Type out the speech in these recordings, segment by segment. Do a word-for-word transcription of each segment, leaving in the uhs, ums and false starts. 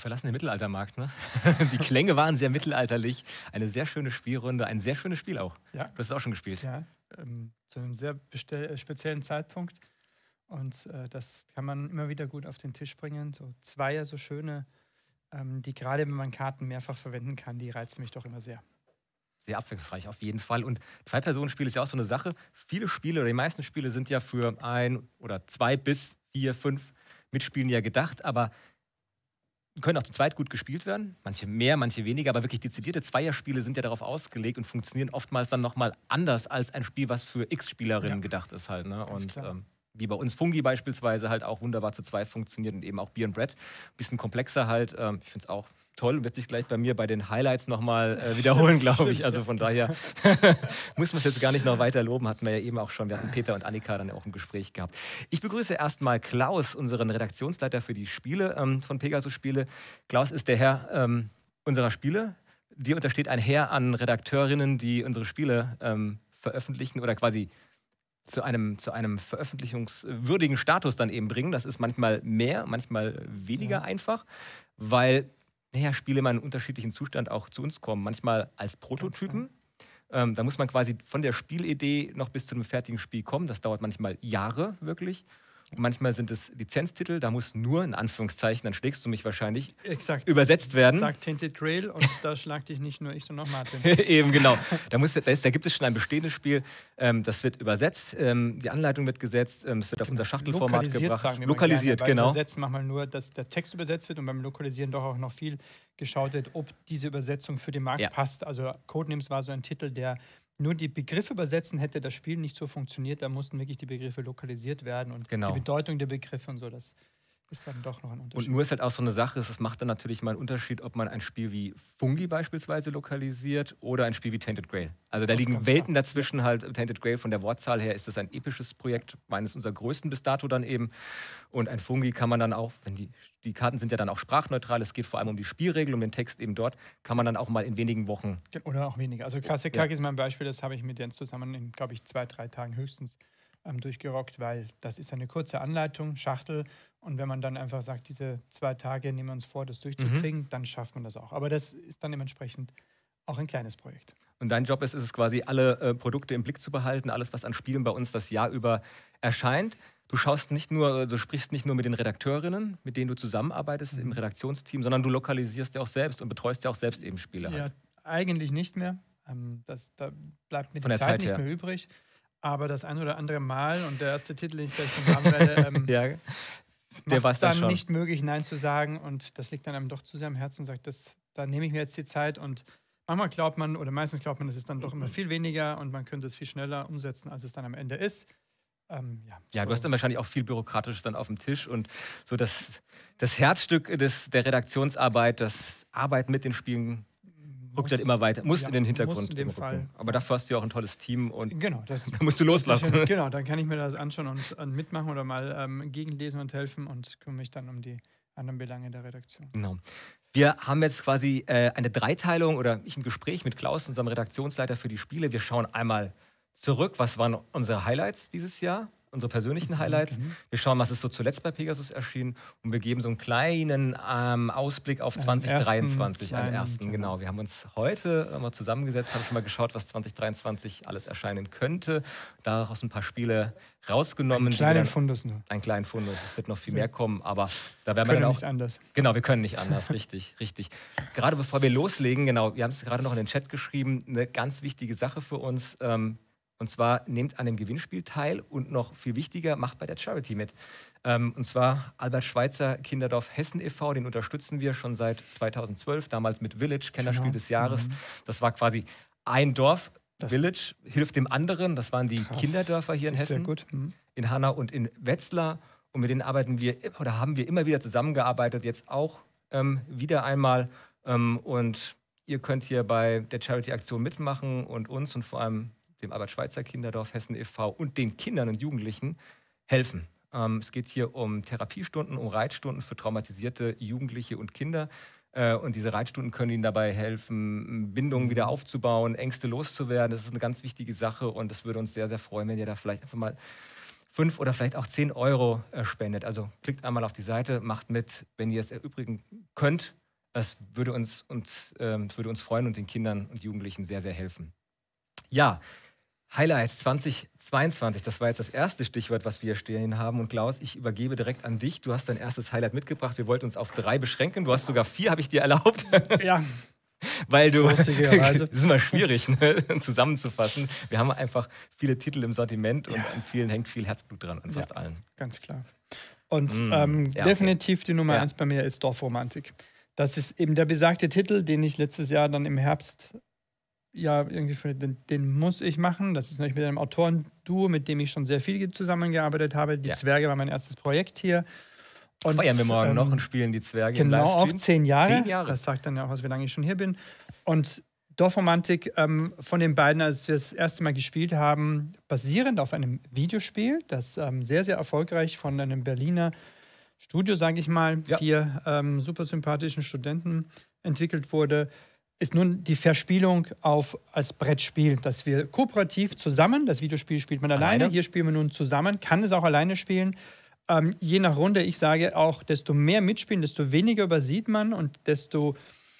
verlassen den Mittelaltermarkt, ne? Die Klänge waren sehr mittelalterlich. Eine sehr schöne Spielrunde, ein sehr schönes Spiel auch. Ja. Du hast es auch schon gespielt. Ja, ähm, zu einem sehr bestell- speziellen Zeitpunkt. Und äh, das kann man immer wieder gut auf den Tisch bringen. So Zweier, so schöne, ähm, die gerade, wenn man Karten mehrfach verwenden kann, die reizen mich doch immer sehr. Sehr abwechslungsreich auf jeden Fall. Und Zwei-Personen-Spiel ist ja auch so eine Sache. Viele Spiele oder die meisten Spiele sind ja für ein oder zwei bis vier, fünf Mitspielen ja gedacht, aber können auch zu zweit gut gespielt werden. Manche mehr, manche weniger, aber wirklich dezidierte Zweierspiele sind ja darauf ausgelegt und funktionieren oftmals dann nochmal anders als ein Spiel, was für X-Spielerinnen Ja. gedacht ist halt. Ne? Ganz Und klar. ähm, wie bei uns Fungi beispielsweise halt auch wunderbar zu zweit funktioniert und eben auch Beer and Bread. Bisschen komplexer halt. Ähm, ich finde es auch toll. Wird sich gleich bei mir bei den Highlights nochmal äh, wiederholen, glaube ich. stimmt, Also ja. von daher muss man es jetzt gar nicht noch weiter loben. Hatten wir ja eben auch schon. Wir hatten Peter und Annika dann auch im Gespräch gehabt. Ich begrüße erstmal Klaus, unseren Redaktionsleiter für die Spiele ähm, von Pegasus Spiele. Klaus ist der Herr ähm, unserer Spiele. Dir untersteht ein Heer an Redakteurinnen, die unsere Spiele ähm, veröffentlichen oder quasi zu einem, zu einem veröffentlichungswürdigen Status dann eben bringen. Das ist manchmal mehr, manchmal weniger Ja. einfach, weil naja, Spiele immer in einem unterschiedlichen Zustand auch zu uns kommen. Manchmal als Prototypen. Ähm, da muss man quasi von der Spielidee noch bis zu einem fertigen Spiel kommen. Das dauert manchmal Jahre wirklich. Und manchmal sind es Lizenztitel, da muss nur, in Anführungszeichen, dann schlägst du mich wahrscheinlich, Exakt. übersetzt werden. Sagt Tainted Grail und da schlag dich nicht nur ich, sondern auch Martin. Eben, genau. Da, muss, da, ist, da gibt es schon ein bestehendes Spiel, ähm, das wird übersetzt, ähm, die Anleitung wird gesetzt, ähm, es wird auf unser Schachtelformat Lokalisiert, gebracht. sagen wir mal Lokalisiert, gerne. Beim genau. Übersetzen manchmal nur, dass der Text übersetzt wird und beim Lokalisieren doch auch noch viel geschaut wird, ob diese Übersetzung für den Markt Ja. passt. Also Codenames war so ein Titel, der nur die Begriffe übersetzen, hätte das Spiel nicht so funktioniert. Da mussten wirklich die Begriffe lokalisiert werden und Genau. die Bedeutung der Begriffe und so, das ist dann doch noch ein Unterschied. Und nur ist halt auch so eine Sache, es macht dann natürlich mal einen Unterschied, ob man ein Spiel wie Fungi beispielsweise lokalisiert oder ein Spiel wie Tainted Grail. Also da Das liegen ganz Welten klar. dazwischen halt. Tainted Grail von der Wortzahl her ist das ein episches Projekt, meines unserer größten bis dato dann eben. Und ein Fungi kann man dann auch, wenn die, die Karten sind ja dann auch sprachneutral, es geht vor allem um die Spielregel, um den Text eben dort, kann man dann auch mal in wenigen Wochen. Oder auch weniger. Also Kassekaki ist mein Beispiel, das habe ich mit Jens zusammen in, glaube ich, zwei, drei Tagen höchstens ähm, durchgerockt, weil das ist eine kurze Anleitung, Schachtel. Und wenn man dann einfach sagt, diese zwei Tage nehmen wir uns vor, das durchzukriegen, dann schafft man das auch. Aber das ist dann dementsprechend auch ein kleines Projekt. Und dein Job ist, ist es quasi, alle äh, Produkte im Blick zu behalten, alles, was an Spielen bei uns das Jahr über erscheint. Du schaust nicht nur, du sprichst nicht nur mit den Redakteurinnen, mit denen du zusammenarbeitest Mhm. im Redaktionsteam, sondern du lokalisierst ja auch selbst und betreust ja auch selbst eben Spiele. Ja, Halt. eigentlich nicht mehr. Ähm, das, da bleibt mir Von die der Zeit, Zeit nicht her. mehr übrig. Aber das ein oder andere Mal, und der erste Titel, den ich gleich noch haben werde, ähm, Ja, der macht war's es dann dann schon. nicht möglich, Nein zu sagen. Und das liegt dann einem doch zu sehr am Herzen und sagt, das, da nehme ich mir jetzt die Zeit. Und manchmal glaubt man, oder meistens glaubt man, es ist dann doch immer viel weniger und man könnte es viel schneller umsetzen, als es dann am Ende ist. Ähm, ja, Ja, so. du hast dann wahrscheinlich auch viel Bürokratisches dann auf dem Tisch und so das, das Herzstück des, der Redaktionsarbeit, das Arbeiten mit den Spielen, rückt halt immer weiter, muss ja, in den muss Hintergrund in dem rücken. Fall. Aber dafür hast du ja auch ein tolles Team und Genau, das, da musst du loslassen. das ist ja- genau, dann kann ich mir das anschauen und, und mitmachen oder mal ähm, gegenlesen und helfen und kümmere mich dann um die anderen Belange der Redaktion. Genau. Wir haben jetzt quasi äh, eine Dreiteilung oder ich im Gespräch mit Klaus, unserem Redaktionsleiter für die Spiele. Wir schauen einmal zurück, was waren unsere Highlights dieses Jahr, unsere persönlichen Highlights. Mhm. Wir schauen, was ist so zuletzt bei Pegasus erschienen und wir geben so einen kleinen ähm, Ausblick auf Einen zwanzig dreiundzwanzig, ersten einen kleinen, ersten, genau. genau. Wir haben uns heute mal zusammengesetzt, haben schon mal geschaut, was zwanzig dreiundzwanzig alles erscheinen könnte. Daraus ein paar Spiele rausgenommen. Einen die wir kleinen dann- Fundus nur. Einen kleinen Fundus. Es wird noch viel So. mehr kommen, aber da werden wir Können dann auch nicht anders. Genau, wir können nicht anders, richtig, richtig. Gerade bevor wir loslegen, genau, wir haben es gerade noch in den Chat geschrieben, eine ganz wichtige Sache für uns. Ähm, und zwar nehmt an dem Gewinnspiel teil und noch viel wichtiger, macht bei der Charity mit. Ähm, und zwar Albert Schweitzer Kinderdorf Hessen e V, den unterstützen wir schon seit zweitausendzwölf, damals mit Village, Kennerspiel Genau. des Jahres. Mhm. Das war quasi ein Dorf. Das- Village hilft dem anderen. Das waren die Krass. Kinderdörfer hier in Das ist sehr Hessen, gut. Mhm. in Hanau und in Wetzlar. Und mit denen arbeiten wir oder haben wir immer wieder zusammengearbeitet, jetzt auch ähm, wieder einmal. Ähm, und ihr könnt hier bei der Charity-Aktion mitmachen und uns und vor allem dem Albert-Schweitzer Kinderdorf Hessen e V und den Kindern und Jugendlichen helfen. Ähm, es geht hier um Therapiestunden, um Reitstunden für traumatisierte Jugendliche und Kinder. Äh, und diese Reitstunden können ihnen dabei helfen, Bindungen wieder aufzubauen, Ängste loszuwerden. Das ist eine ganz wichtige Sache und es würde uns sehr, sehr freuen, wenn ihr da vielleicht einfach mal fünf oder vielleicht auch zehn Euro äh, spendet. Also klickt einmal auf die Seite, macht mit, wenn ihr es erübrigen könnt. Das würde uns, uns, ähm, würde uns freuen und den Kindern und Jugendlichen sehr, sehr helfen. Ja, Highlights zwanzig zweiundzwanzig, das war jetzt das erste Stichwort, was wir hier stehen haben. Und Klaus, ich übergebe direkt an dich. Du hast dein erstes Highlight mitgebracht. Wir wollten uns auf drei beschränken. Du hast sogar vier, habe ich dir erlaubt. Ja. Weil du, das Großzügigerweise. ist immer schwierig, ne, zusammenzufassen. Wir haben einfach viele Titel im Sortiment und Ja. an vielen hängt viel Herzblut dran, an fast Ja. allen. Ganz klar. Und Mm, ähm, ja, okay. definitiv die Nummer Ja. eins bei mir ist Dorfromantik. Das ist eben der besagte Titel, den ich letztes Jahr dann im Herbst, ja, irgendwie für den, den muss ich machen. Das ist nämlich mit einem Autorenduo, mit dem ich schon sehr viel zusammengearbeitet habe. Die Ja. Zwerge war mein erstes Projekt hier. Und, Feiern wir morgen ähm, noch und spielen die Zwerge im Genau, auch Livestream. zehn Jahre. Zehn Jahre. Das sagt dann ja auch aus, wie lange ich schon hier bin. Und Dorfromantik ähm, von den beiden, als wir das erste Mal gespielt haben, basierend auf einem Videospiel, das ähm, sehr, sehr erfolgreich von einem Berliner Studio, sage ich mal, Ja. vier ähm, super sympathischen Studenten entwickelt wurde, ist nun die Verspielung auf als Brettspiel, dass wir kooperativ zusammen, das Videospiel spielt man alleine, Alleine? hier spielen wir nun zusammen, kann es auch alleine spielen. Ähm, je nach Runde, ich sage auch, desto mehr mitspielen, desto weniger übersieht man und desto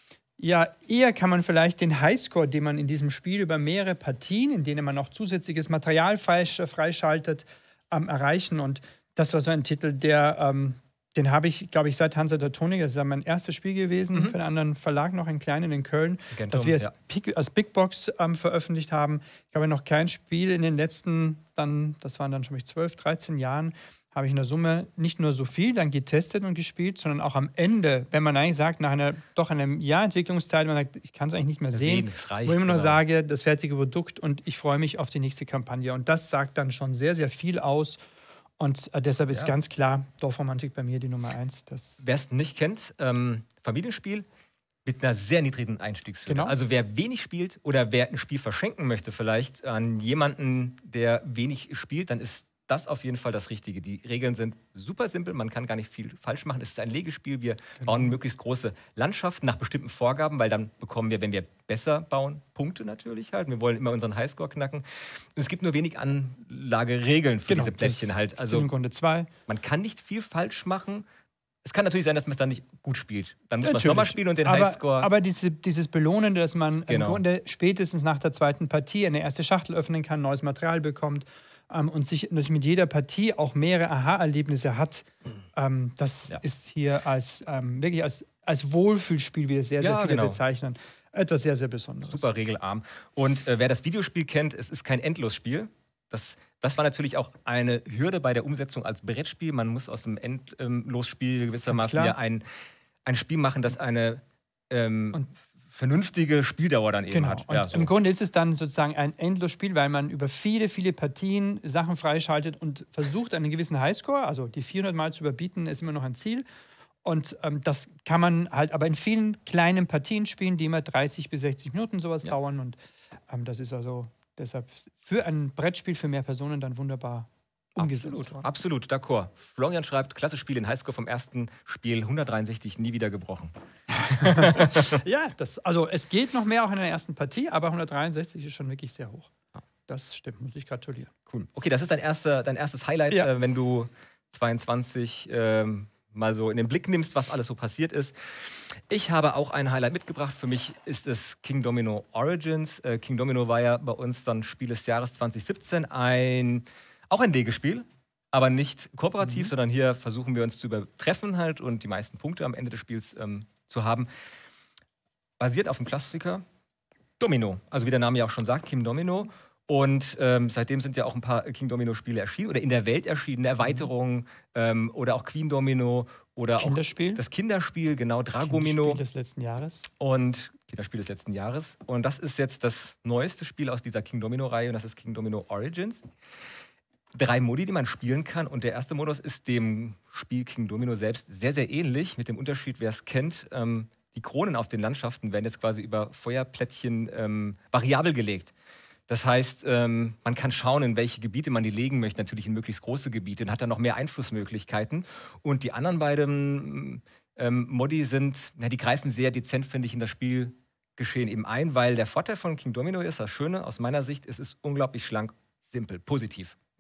ja, eher kann man vielleicht den Highscore, den man in diesem Spiel über mehrere Partien, in denen man auch zusätzliches Material freisch- freischaltet, ähm, erreichen. Und das war so ein Titel, der, ähm, den habe ich, glaube ich, seit Hansa der Tonik, das ist ja mein erstes Spiel gewesen, Mhm. für einen anderen Verlag, noch einen kleinen in Köln, Gentum, das wir als, ja. Big, als Big Box ähm, veröffentlicht haben. Ich habe noch kein Spiel in den letzten, dann, das waren dann schon zwölf, dreizehn Jahren, habe ich in der Summe nicht nur so viel dann getestet und gespielt, sondern auch am Ende, wenn man eigentlich sagt, nach einer doch einem Jahr Entwicklungszeit, man sagt, ich kann es eigentlich nicht mehr sehen, Sehen, es reicht, wo ich immer noch genau. sage, das fertige Produkt und ich freue mich auf die nächste Kampagne. Und das sagt dann schon sehr, sehr viel aus. Und äh, deshalb ist Ja. ganz klar Dorfromantik bei mir die Nummer eins. Das Wer es nicht kennt, ähm, Familienspiel mit einer sehr niedrigen Einstiegshürde. Genau. Also wer wenig spielt oder wer ein Spiel verschenken möchte vielleicht an jemanden, der wenig spielt, dann ist das auf jeden Fall das Richtige. Die Regeln sind super simpel, man kann gar nicht viel falsch machen. Es ist ein Legespiel, wir bauen möglichst große Landschaften nach bestimmten Vorgaben, weil dann bekommen wir, wenn wir besser bauen, Punkte natürlich halt. Wir wollen immer unseren Highscore knacken. Und es gibt nur wenig Anlageregeln für diese Plättchen das halt. sind Also im Grunde zwei. man kann nicht viel falsch machen. Es kann natürlich sein, dass man es dann nicht gut spielt. Dann muss man es Natürlich. nochmal spielen und den aber, Highscore. Aber diese, dieses Belohnende, dass man Genau. im Grunde spätestens nach der zweiten Partie eine erste Schachtel öffnen kann, neues Material bekommt ähm, und sich natürlich mit jeder Partie auch mehrere Aha-Erlebnisse hat, ähm, das Ja. ist hier als ähm, wirklich als, als Wohlfühlspiel, wie es sehr, sehr Ja, viele genau. bezeichnen, etwas sehr, sehr Besonderes. Super regelarm. Und äh, wer das Videospiel kennt, es ist kein Endlosspiel. Das, das war natürlich auch eine Hürde bei der Umsetzung als Brettspiel. Man muss aus dem Endlosspiel gewissermaßen klar. ja ein, ein Spiel machen, das eine ähm, Und- vernünftige Spieldauer dann eben Genau. hat. Und Ja, so. im Grunde ist es dann sozusagen ein Endlosspiel, weil man über viele, viele Partien Sachen freischaltet und versucht, einen gewissen Highscore, also die vierhundert Mal zu überbieten, ist immer noch ein Ziel. Und ähm, das kann man halt aber in vielen kleinen Partien spielen, die immer dreißig bis sechzig Minuten sowas Ja. dauern. Und ähm, das ist also deshalb für ein Brettspiel für mehr Personen dann wunderbar umgesetzt Absolut, worden. absolut, d'accord. Florian schreibt, klasse Spiel, den Highscore vom ersten Spiel, hundertdreiundsechzig, nie wieder gebrochen. Ja, das, also es geht noch mehr auch in der ersten Partie, aber hundertdreiundsechzig ist schon wirklich sehr hoch. Das stimmt, muss ich gratulieren. Cool. Okay, das ist dein, erster, dein erstes Highlight, Ja. äh, wenn du zweiundzwanzig ähm, mal so in den Blick nimmst, was alles so passiert ist. Ich habe auch ein Highlight mitgebracht. Für mich ist es King Domino Origins. Äh, King Domino war ja bei uns dann Spiel des Jahres zwanzig siebzehn. Ein, auch ein Legespiel, aber nicht kooperativ, Mhm. sondern hier versuchen wir uns zu übertreffen halt und die meisten Punkte am Ende des Spiels ähm, zu haben. Basiert auf dem Klassiker Domino. Also wie der Name ja auch schon sagt, King Domino. Und ähm, seitdem sind ja auch ein paar King Domino-Spiele erschienen oder in der Welt erschienen, Erweiterungen ähm, oder auch Queen Domino oder Kinderspiel. auch das Kinderspiel, genau, Dragomino Kinderspiel des letzten Jahres. und Kinderspiel des letzten Jahres. Und das ist jetzt das neueste Spiel aus dieser King Domino-Reihe und das ist King Domino Origins. Drei Modi, die man spielen kann und der erste Modus ist dem Spiel King Domino selbst sehr, sehr ähnlich, mit dem Unterschied, wer es kennt, ähm, die Kronen auf den Landschaften werden jetzt quasi über Feuerplättchen ähm, variabel gelegt. Das heißt, ähm, man kann schauen, in welche Gebiete man die legen möchte, natürlich in möglichst große Gebiete und hat dann noch mehr Einflussmöglichkeiten. Und die anderen beiden ähm, Modi sind, na, die greifen sehr dezent, finde ich, in das Spielgeschehen eben ein, weil der Vorteil von King Domino ist, das Schöne aus meiner Sicht, es ist unglaublich schlank, simpel, positiv.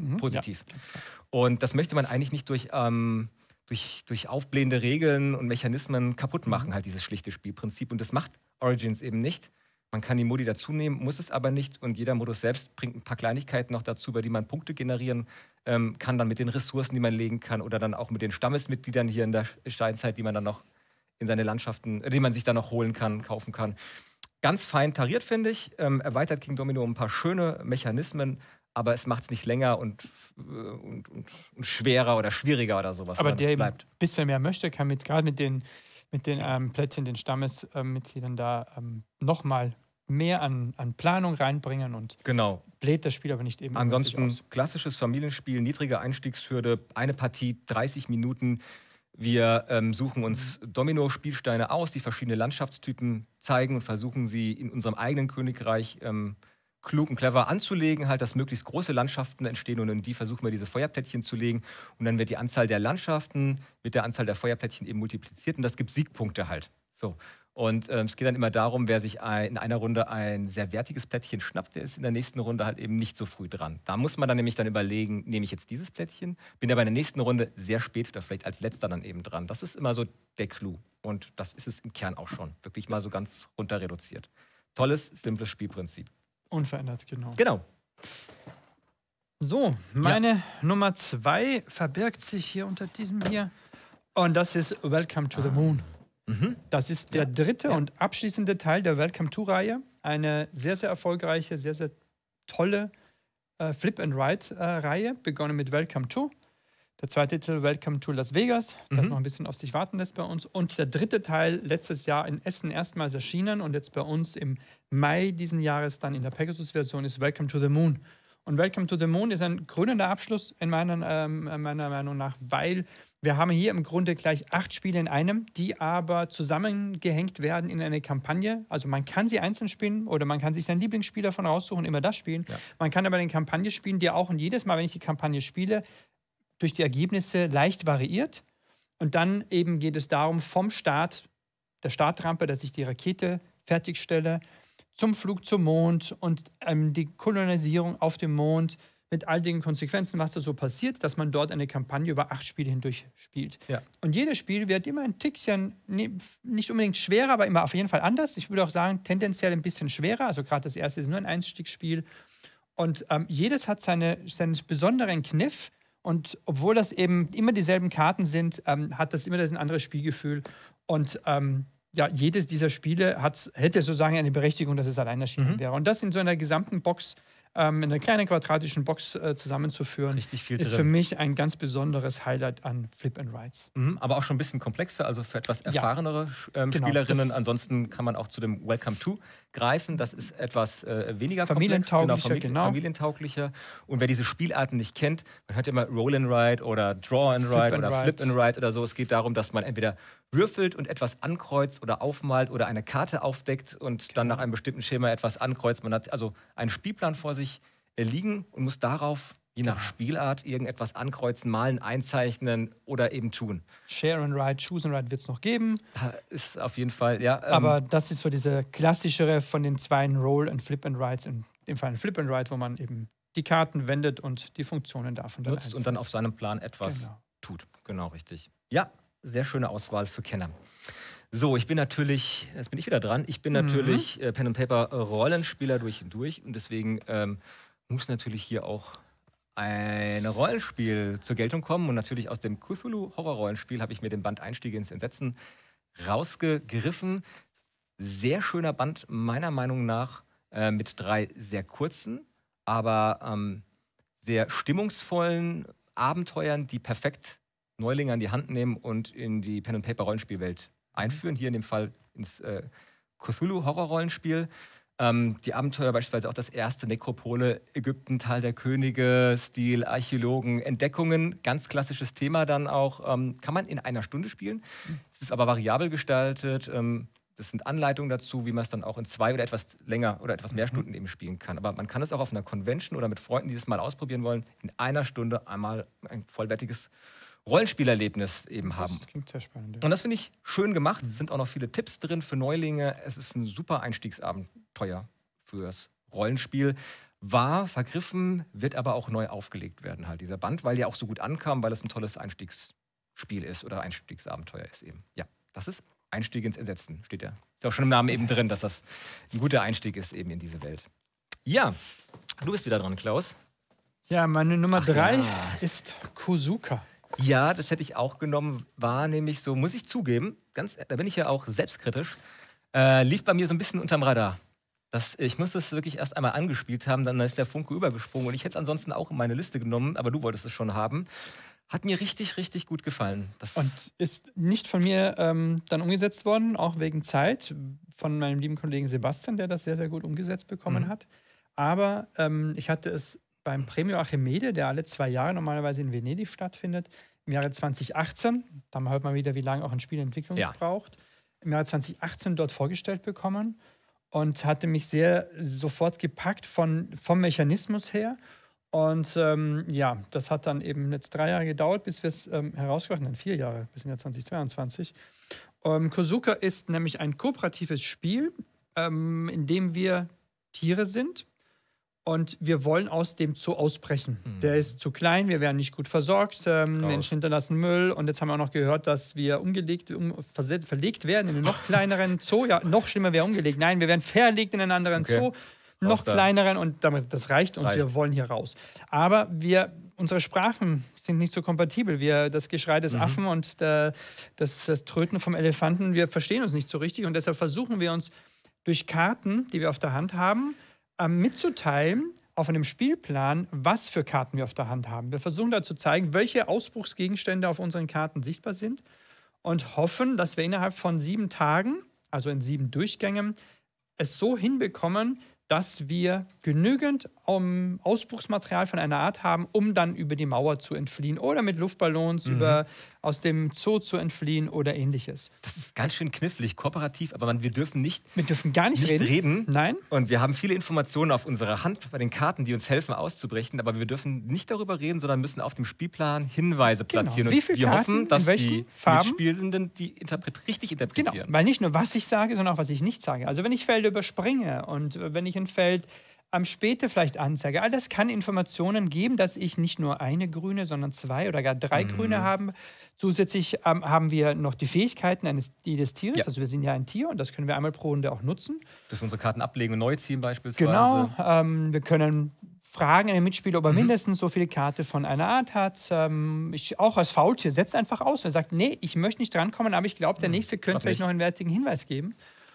Mhm. Positiv. Ja, und das möchte man eigentlich nicht durch, ähm, durch, durch aufblähende Regeln und Mechanismen kaputt machen, mhm. halt dieses schlichte Spielprinzip. Und das macht Origins eben nicht. Man kann die Modi dazu nehmen, muss es aber nicht. Und jeder Modus selbst bringt ein paar Kleinigkeiten noch dazu, bei denen man Punkte generieren ähm, kann, dann mit den Ressourcen, die man legen kann oder dann auch mit den Stammesmitgliedern hier in der Steinzeit, die man dann noch in seine Landschaften, äh, die man sich dann noch holen kann, kaufen kann. Ganz fein tariert, finde ich. Ähm, erweitert King Domino um ein paar schöne Mechanismen, aber es macht es nicht länger und, und, und, und schwerer oder schwieriger oder sowas. Aber der eben ein bisschen mehr möchte, kann mit gerade mit den mit den ähm, Plättchen, den Stammesmitgliedern äh, da ähm, nochmal mehr an, an Planung reinbringen und genau. bläht das Spiel aber nicht eben. Ansonsten klassisches Familienspiel, niedrige Einstiegshürde, eine Partie, dreißig Minuten. Wir ähm, suchen uns mhm. Domino-Spielsteine aus, die verschiedene Landschaftstypen zeigen und versuchen sie in unserem eigenen Königreich ähm, klug und clever anzulegen, halt, dass möglichst große Landschaften entstehen und in die versuchen wir diese Feuerplättchen zu legen und dann wird die Anzahl der Landschaften mit der Anzahl der Feuerplättchen eben multipliziert und das gibt Siegpunkte halt. So. Und ähm, es geht dann immer darum, wer sich ein, in einer Runde ein sehr wertiges Plättchen schnappt, der ist in der nächsten Runde halt eben nicht so früh dran. Da muss man dann nämlich dann überlegen, nehme ich jetzt dieses Plättchen, bin aber in der nächsten Runde sehr spät oder vielleicht als letzter dann eben dran. Das ist immer so der Clou und das ist es im Kern auch schon. Wirklich mal so ganz runter reduziert. Tolles, simples Spielprinzip. Unverändert, genau. Genau. So, meine ja. Nummer zwei verbirgt sich hier unter diesem hier. Und das ist Welcome to the Moon. Mhm. Das ist der dritte ja. und abschließende Teil der Welcome to-Reihe. Eine sehr, sehr erfolgreiche, sehr, sehr tolle äh, Flip-and-Ride-Reihe, begonnen mit Welcome to. Der zweite Titel Welcome to Las Vegas, das mhm. noch ein bisschen auf sich warten lässt bei uns. Und der dritte Teil letztes Jahr in Essen erstmals erschienen und jetzt bei uns im Mai diesen Jahres dann in der Pegasus-Version ist Welcome to the Moon. Und Welcome to the Moon ist ein krönender Abschluss in meiner, ähm, meiner Meinung nach, weil wir haben hier im Grunde gleich acht Spiele in einem, die aber zusammengehängt werden in eine Kampagne. Also man kann sie einzeln spielen oder man kann sich seinen Lieblingsspiel davon raussuchen, immer das spielen. Ja. Man kann aber eine Kampagne spielen, die auch und jedes Mal, wenn ich die Kampagne spiele, durch die Ergebnisse leicht variiert. Und dann eben geht es darum, vom Start, der Startrampe, dass ich die Rakete fertigstelle, zum Flug zum Mond und ähm, die Kolonisierung auf dem Mond mit all den Konsequenzen, was da so passiert, dass man dort eine Kampagne über acht Spiele hindurch spielt. Ja. Und jedes Spiel wird immer ein Tickchen, nicht unbedingt schwerer, aber immer auf jeden Fall anders. Ich würde auch sagen, tendenziell ein bisschen schwerer. Also gerade das erste ist nur ein Einstiegsspiel. Und ähm, jedes hat seine, seinen besonderen Kniff. Und obwohl das eben immer dieselben Karten sind, ähm, hat das immer das ein anderes Spielgefühl. Und ähm, ja, jedes dieser Spiele hat, hätte sozusagen eine Berechtigung, dass es allein erschienen mhm. wäre. Und das in so einer gesamten Box, ähm, in einer kleinen quadratischen Box äh, zusammenzuführen, Richtig viel ist drin. Für mich ein ganz besonderes Highlight an Flip and Rides. Mhm, aber auch schon ein bisschen komplexer, also für etwas erfahrenere ja, ähm, genau, Spielerinnen. Ansonsten kann man auch zu dem Welcome to greifen. Das ist etwas äh, weniger familientauglicher, komplex, genau, famili genau. familientauglicher. Und wer diese Spielarten nicht kennt, man hört immer Roll and Ride oder Draw and Ride oder Ride. Flip and Ride oder so. Es geht darum, dass man entweder würfelt und etwas ankreuzt oder aufmalt oder eine Karte aufdeckt und genau. dann nach einem bestimmten Schema etwas ankreuzt. Man hat also einen Spielplan vor sich liegen und muss darauf, je nach Spielart, irgendetwas ankreuzen, malen, einzeichnen oder eben tun. Share and Ride, Choose and Ride wird es noch geben. Ist auf jeden Fall, ja. Ähm, Aber das ist so diese klassischere von den zwei Roll and Flip and Rides, in dem Fall ein Flip and Ride, wo man eben die Karten wendet und die Funktionen davon dann nutzt und dann auf seinem Plan etwas genau. tut. Genau, richtig. Ja, sehr schöne Auswahl für Kenner. So, ich bin natürlich, jetzt bin ich wieder dran, ich bin mhm. natürlich äh, Pen and Paper Rollenspieler durch und durch und deswegen ähm, muss natürlich hier auch ein Rollenspiel zur Geltung kommen. Und natürlich aus dem Cthulhu-Horror-Rollenspiel habe ich mir den Band Einstiege ins Entsetzen rausgegriffen. Sehr schöner Band, meiner Meinung nach, äh, mit drei sehr kurzen, aber ähm, sehr stimmungsvollen Abenteuern, die perfekt Neulinge an die Hand nehmen und in die Pen-and-Paper-Rollenspielwelt einführen. Hier in dem Fall ins äh, Cthulhu-Horror-Rollenspiel. Ähm, die Abenteuer, beispielsweise auch das erste Nekropole, Ägypten, Tal der Könige, Stil, Archäologen, Entdeckungen, ganz klassisches Thema dann auch, ähm, kann man in einer Stunde spielen. Es ist aber variabel gestaltet. Ähm, das sind Anleitungen dazu, wie man es dann auch in zwei oder etwas länger oder etwas mehr Stunden eben spielen kann. Aber man kann es auch auf einer Convention oder mit Freunden, die das mal ausprobieren wollen, in einer Stunde einmal ein vollwertiges Rollenspielerlebnis eben haben. Das klingt sehr spannend. Ja. Und das finde ich schön gemacht. Es sind auch noch viele Tipps drin für Neulinge. Es ist ein super Einstiegsabenteuer fürs Rollenspiel. war vergriffen, wird aber auch neu aufgelegt werden, halt dieser Band, weil der auch so gut ankam, weil es ein tolles Einstiegsspiel ist oder Einstiegsabenteuer ist eben. Ja, das ist Einstieg ins Entsetzen, steht ja. Ist auch schon im Namen eben drin, dass das ein guter Einstieg ist eben in diese Welt. Ja, du bist wieder dran, Klaus. Ja, meine Nummer Ach drei ja. ist Kozuka. Ja, das hätte ich auch genommen, war nämlich so, muss ich zugeben, ganz, da bin ich ja auch selbstkritisch, äh, lief bei mir so ein bisschen unterm Radar. Das, ich muss das wirklich erst einmal angespielt haben, dann ist der Funke übergesprungen und ich hätte es ansonsten auch in meine Liste genommen, aber du wolltest es schon haben. Hat mir richtig, richtig gut gefallen. Das Und ist nicht von mir ähm, dann umgesetzt worden, auch wegen Zeit, von meinem lieben Kollegen Sebastian, der das sehr, sehr gut umgesetzt bekommen Mhm. hat. Aber ähm, ich hatte es beim Premio Archimede, der alle zwei Jahre normalerweise in Venedig stattfindet, im Jahre zwanzig achtzehn, da hört man wieder, wie lange auch eine Spielentwicklung Ja. braucht, im Jahre zwanzig achtzehn dort vorgestellt bekommen und hatte mich sehr sofort gepackt von, vom Mechanismus her. Und ähm, ja, das hat dann eben jetzt drei Jahre gedauert, bis wir es ähm, herausgebracht haben, vier Jahre, bis im Jahr zwanzig zweiundzwanzig. Ähm, Kozuka ist nämlich ein kooperatives Spiel, ähm, in dem wir Tiere sind und wir wollen aus dem Zoo ausbrechen. Mhm. Der ist zu klein, wir werden nicht gut versorgt, ähm, Raus. Menschen hinterlassen Müll und jetzt haben wir auch noch gehört, dass wir umgelegt, um, verse- verlegt werden in einen noch kleineren Zoo. Ja, noch schlimmer wäre umgelegt. Nein, wir werden verlegt in einen anderen Okay. Zoo. Noch da. kleineren und damit, das reicht uns, Reicht. wir wollen hier raus. Aber wir, unsere Sprachen sind nicht so kompatibel. Wir, das Geschrei des Mhm. Affen und der, das, das Tröten vom Elefanten, wir verstehen uns nicht so richtig und deshalb versuchen wir uns durch Karten, die wir auf der Hand haben, äh, mitzuteilen auf einem Spielplan, was für Karten wir auf der Hand haben. Wir versuchen da zu zeigen, welche Ausbruchsgegenstände auf unseren Karten sichtbar sind und hoffen, dass wir innerhalb von sieben Tagen, also in sieben Durchgängen, es so hinbekommen, dass wir genügend um, Ausbruchsmaterial von einer Art haben, um dann über die Mauer zu entfliehen oder mit Luftballons Mhm. über, aus dem Zoo zu entfliehen oder ähnliches. Das ist ganz schön knifflig, kooperativ, aber man, wir dürfen nicht, Wir dürfen gar nicht, nicht reden. reden. Nein, Und wir haben viele Informationen auf unserer Hand bei den Karten, die uns helfen auszubrechen, aber wir dürfen nicht darüber reden, sondern müssen auf dem Spielplan Hinweise Genau. platzieren. Wie Und viele wir Karten, hoffen, dass in welchen die Farben? Mitspielenden die interpret richtig genau. interpretieren. Weil nicht nur, was ich sage, sondern auch, was ich nicht sage. Also wenn ich Felder überspringe und äh, wenn ich ein Feld am später vielleicht anzeige, all das kann Informationen geben, dass ich nicht nur eine grüne, sondern zwei oder gar drei Mhm. grüne habe. Zusätzlich ähm, haben wir noch die Fähigkeiten eines jedes Tieres. Ja. Also wir sind ja ein Tier und das können wir einmal pro Runde auch nutzen. Dass wir unsere Karten ablegen und neu ziehen beispielsweise. Genau. Ähm, wir können fragen an den Mitspieler, ob er Mhm. mindestens so viele Karten von einer Art hat. Ähm, ich, auch als Faultier setzt einfach aus. Er sagt, nee, ich möchte nicht drankommen, aber ich glaube, der Mhm. Nächste könnte Glaub vielleicht nicht. noch einen wertigen Hinweis geben.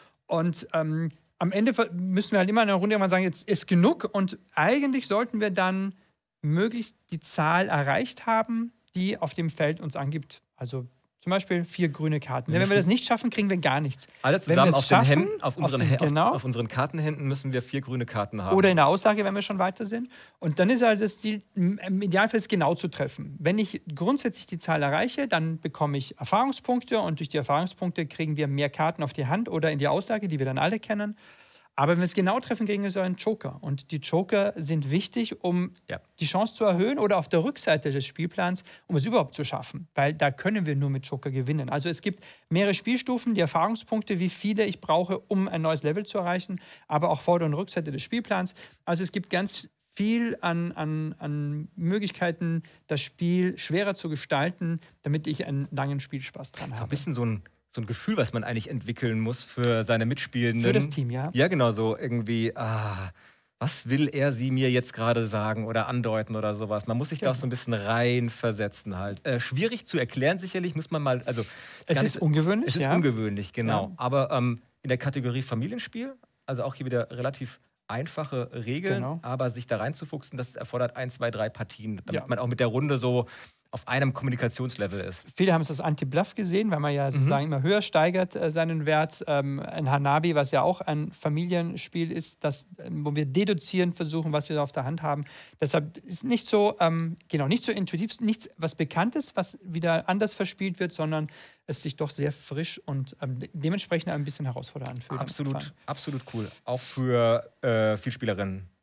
Und ähm, am Ende ver- müssen wir halt immer in einer Runde mal sagen, jetzt ist genug. Und eigentlich sollten wir dann möglichst die Zahl erreicht haben, die auf dem Feld uns angibt. Also zum Beispiel vier grüne Karten. Denn wenn wir das nicht schaffen, kriegen wir gar nichts. Alle Wenn wir zusammen es auf, den schaffen, Händen, auf, auf unseren, den- Hä- auf, genau. auf unseren Kartenhänden müssen wir vier grüne Karten haben. Oder in der Auslage, wenn wir schon weiter sind. Und dann ist halt das Ziel, m- im Idealfall es genau zu treffen. Wenn ich grundsätzlich die Zahl erreiche, dann bekomme ich Erfahrungspunkte und durch die Erfahrungspunkte kriegen wir mehr Karten auf die Hand oder in die Auslage, die wir dann alle kennen. Aber wenn wir es genau treffen, kriegen wir so einen Joker. Und die Joker sind wichtig, um Ja. die Chance zu erhöhen oder auf der Rückseite des Spielplans, um es überhaupt zu schaffen. Weil da können wir nur mit Joker gewinnen. Also es gibt mehrere Spielstufen, die Erfahrungspunkte, wie viele ich brauche, um ein neues Level zu erreichen, aber auch Vorder- und Rückseite des Spielplans. Also es gibt ganz viel an, an, an Möglichkeiten, das Spiel schwerer zu gestalten, damit ich einen langen Spielspaß dran So ein habe. bisschen so ein, so ein Gefühl, was man eigentlich entwickeln muss für seine Mitspielenden. Für das Team, ja. Ja, genau, so irgendwie, ah, was will er sie mir jetzt gerade sagen oder andeuten oder sowas. Man muss sich da auch Genau. so ein bisschen reinversetzen halt. Äh, schwierig zu erklären sicherlich, muss man mal, also Es gar ist nicht- ungewöhnlich, es ist ja. ungewöhnlich, genau. Ja. Aber ähm, in der Kategorie Familienspiel, also auch hier wieder relativ einfache Regeln, Genau. aber sich da reinzufuchsen, das erfordert ein, zwei, drei Partien, damit Ja. man auch mit der Runde so auf einem Kommunikationslevel ist. Viele haben es als Anti-Bluff gesehen, weil man ja sozusagen immer höher steigert äh, seinen Wert. Ähm, ein Hanabi, was ja auch ein Familienspiel ist, das, ähm, wo wir deduzieren versuchen, was wir da auf der Hand haben. Deshalb ist nicht so, ähm, genau, nicht so intuitiv, nichts was Bekanntes, was wieder anders verspielt wird, sondern es sich doch sehr frisch und ähm, de- dementsprechend ein bisschen herausfordernd anfühlt. Absolut, absolut cool. Auch für äh, Vielspielerinnen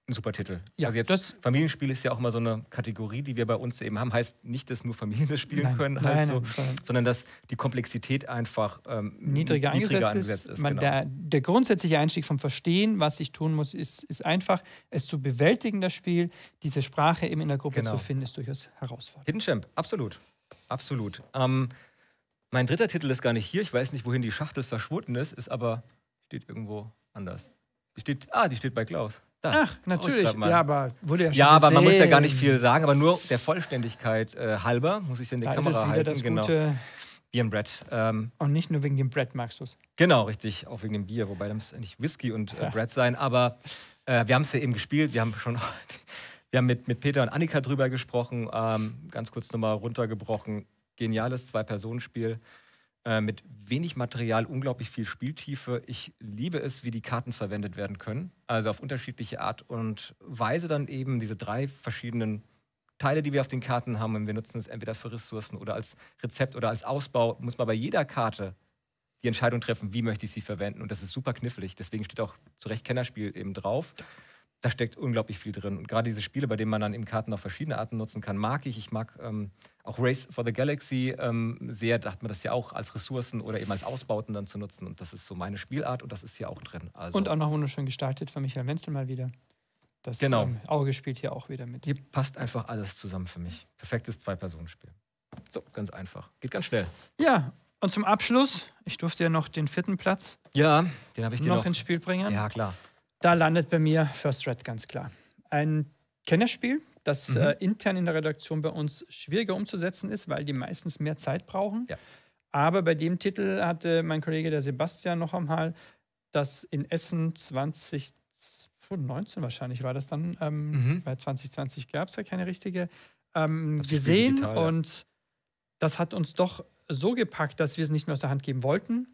ein super Titel. Ja, also jetzt das Familienspiel ist ja auch mal so eine Kategorie, die wir bei uns eben haben. Heißt nicht, dass nur Familien das spielen nein, können, nein, halt nein, so, nein. sondern dass die Komplexität einfach ähm, niedriger, niedriger eingesetzt, eingesetzt ist. ist. Man, Genau. der, der grundsätzliche Einstieg vom Verstehen, was ich tun muss, ist, ist einfach, es zu bewältigen, das Spiel. Diese Sprache eben in der Gruppe Genau. zu finden, ist durchaus herausfordernd. Hidden Champ, absolut. Absolut. Ähm, mein dritter Titel ist gar nicht hier. Ich weiß nicht, wohin die Schachtel verschwunden ist, ist aber, steht irgendwo anders. Die steht, ah, die steht bei Klaus. Da. Ach, natürlich. Ja, aber wurde ja schon Ja, aber man muss ja gar nicht gesehen. viel sagen, aber nur der Vollständigkeit äh, halber muss ich es in die Da Kamera ist es wieder halten. das Genau. Gute. Bier und Bread. Ähm, Und nicht nur wegen dem Brett magst du es. genau, richtig. Auch wegen dem Bier, wobei das muss eigentlich Whisky und äh, Ja. Bread sein. Aber äh, wir haben es ja eben gespielt. Wir haben schon wir haben mit, mit Peter und Annika drüber gesprochen. Ähm, ganz kurz nochmal runtergebrochen. Geniales Zwei-Personen-Spiel. Äh, mit wenig Material, unglaublich viel Spieltiefe. Ich liebe es, wie die Karten verwendet werden können. Also auf unterschiedliche Art und Weise dann eben diese drei verschiedenen Teile, die wir auf den Karten haben. Und wir nutzen es entweder für Ressourcen oder als Rezept oder als Ausbau. Muss man bei jeder Karte die Entscheidung treffen, wie möchte ich sie verwenden. Und das ist super knifflig. Deswegen steht auch zu Recht Kennerspiel eben drauf. Da steckt unglaublich viel drin. Und gerade diese Spiele, bei denen man dann eben Karten auf verschiedene Arten nutzen kann, mag ich. Ich mag ähm, auch Race for the Galaxy ähm, sehr. Da hat man das ja auch als Ressourcen oder eben als Ausbauten dann zu nutzen. Und das ist so meine Spielart und das ist hier auch drin. Also Und auch noch wunderschön gestaltet von Michael Menzel mal wieder. Das Genau. ähm, Auge spielt hier auch wieder mit. hier passt einfach alles zusammen für mich. Perfektes Zwei-Personen-Spiel. So, ganz einfach. Geht ganz schnell. Ja, und zum Abschluss, ich durfte ja noch den vierten Platz Ja, den habe ich dir noch noch. ins Spiel bringen. Ja, klar. Da landet bei mir First Red ganz klar. Ein Kennerspiel, das Mhm. äh, intern in der Redaktion bei uns schwieriger umzusetzen ist, weil die meistens mehr Zeit brauchen. Ja. Aber bei dem Titel hatte mein Kollege der Sebastian noch einmal das in Essen zwanzig neunzehn wahrscheinlich war das dann, ähm, Mhm. bei zwanzig zwanzig gab es ja keine richtige, ähm, Das Spiel gesehen digital, ja. und das hat uns doch so gepackt, dass wir es nicht mehr aus der Hand geben wollten.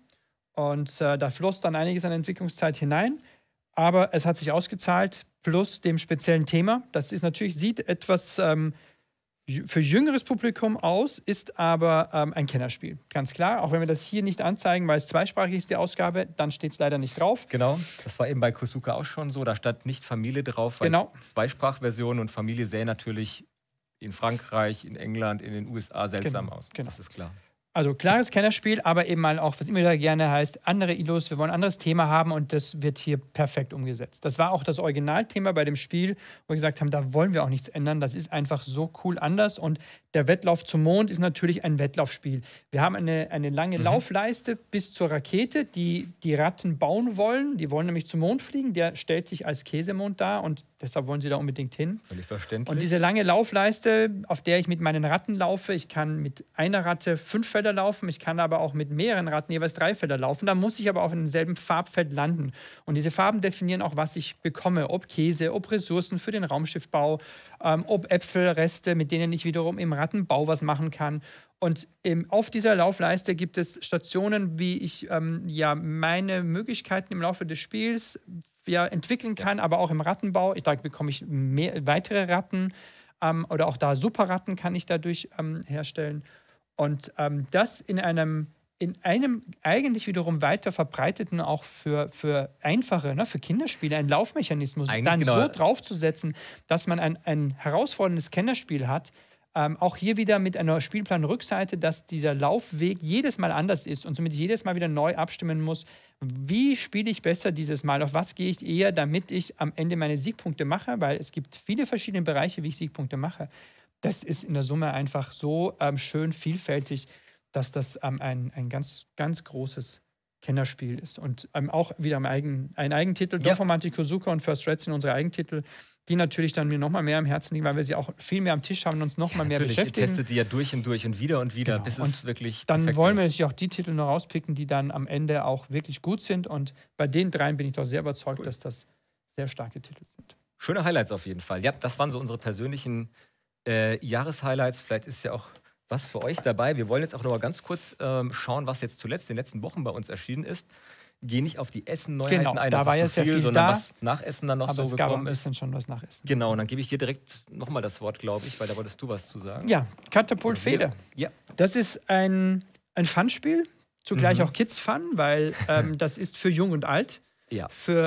Und äh, da floss dann einiges an Entwicklungszeit hinein. Aber es hat sich ausgezahlt, plus dem speziellen Thema. Das ist natürlich, sieht etwas ähm, jü- für jüngeres Publikum aus, ist aber ähm, ein Kennerspiel. Ganz klar. Auch wenn wir das hier nicht anzeigen, weil es zweisprachig ist, die Ausgabe, dann steht es leider nicht drauf. Genau, das war eben bei Kosuka auch schon so. Da stand nicht Familie drauf, weil Genau. Zweisprachversion und Familie sähe natürlich in Frankreich, in England, in den U S A seltsam Genau, aus. genau. Das ist klar. Also klares Kennerspiel, aber eben mal auch, was immer wieder gerne heißt, andere I L Os. Wir wollen ein anderes Thema haben und das wird hier perfekt umgesetzt. Das war auch das Originalthema bei dem Spiel, wo wir gesagt haben, da wollen wir auch nichts ändern. Das ist einfach so cool anders und der Wettlauf zum Mond ist natürlich ein Wettlaufspiel. Wir haben eine, eine lange Mhm. Laufleiste bis zur Rakete, die die Ratten bauen wollen. Die wollen nämlich zum Mond fliegen. Der stellt sich als Käsemond dar und deshalb wollen sie da unbedingt hin. Völlig verständlich. Und diese lange Laufleiste, auf der ich mit meinen Ratten laufe, ich kann mit einer Ratte fünf Felder laufen, ich kann aber auch mit mehreren Ratten jeweils drei Felder laufen. Da muss ich aber auf demselben Farbfeld landen. Und diese Farben definieren auch, was ich bekomme. Ob Käse, ob Ressourcen für den Raumschiffbau, ähm, ob Äpfelreste, mit denen ich wiederum im Rattenbau was machen kann. Und ähm, auf dieser Laufleiste gibt es Stationen, wie ich ähm, ja, meine Möglichkeiten im Laufe des Spiels ja, entwickeln kann, aber auch im Rattenbau. Da bekomme ich mehr, weitere Ratten ähm, oder auch da Superratten kann ich dadurch ähm, herstellen. Und ähm, das in einem, in einem eigentlich wiederum weiter verbreiteten, auch für, für einfache, ne, für Kinderspiele, ein Laufmechanismus, Eigentlich dann genau. so draufzusetzen, dass man ein, ein herausforderndes Kennerspiel hat. Ähm, auch hier wieder mit einer Spielplanrückseite, dass dieser Laufweg jedes Mal anders ist und somit jedes Mal wieder neu abstimmen muss. Wie spiele ich besser dieses Mal? Auf was gehe ich eher, damit ich am Ende meine Siegpunkte mache? Weil es gibt viele verschiedene Bereiche, wie ich Siegpunkte mache. Das ist in der Summe einfach so ähm, schön vielfältig, dass das ähm, ein, ein ganz, ganz großes Kennerspiel ist. Und ähm, auch wieder ein, Eigen, ein Eigentitel. Ja. Dorfromantik Kosuka und First Red sind unsere Eigentitel, die natürlich dann mir nochmal mehr am Herzen liegen, weil wir sie auch viel mehr am Tisch haben und uns nochmal mehr Natürlich, ihr beschäftigen. testet die ja durch und durch und wieder und wieder, Genau. bis es Und wirklich Dann perfekt wollen wir ist. natürlich auch die Titel noch rauspicken, die dann am Ende auch wirklich gut sind. Und bei den dreien bin ich doch sehr überzeugt, Cool. dass das sehr starke Titel sind. Schöne Highlights auf jeden Fall. Ja, das waren so unsere persönlichen äh, Jahreshighlights. Vielleicht ist ja auch was für euch dabei. Wir wollen jetzt auch noch mal ganz kurz ähm, schauen, was jetzt zuletzt in den letzten Wochen bei uns erschienen ist. Geh nicht auf die Essen-Neuheiten Genau, ein, da das war ist ja zu sehr viel, viel sondern da, was nach Essen dann noch Aber so es gab auch ein gekommen ist. bisschen schon was nach Essen. Genau, und dann gebe ich dir direkt nochmal das Wort, glaube ich, weil da wolltest du was zu sagen. Ja, Katapult Oder wir. Feder. Ja, Das ist ein, ein Fun-Spiel, zugleich Mhm. auch Kids-Fun, weil ähm, das ist für Jung und Alt. ja. Für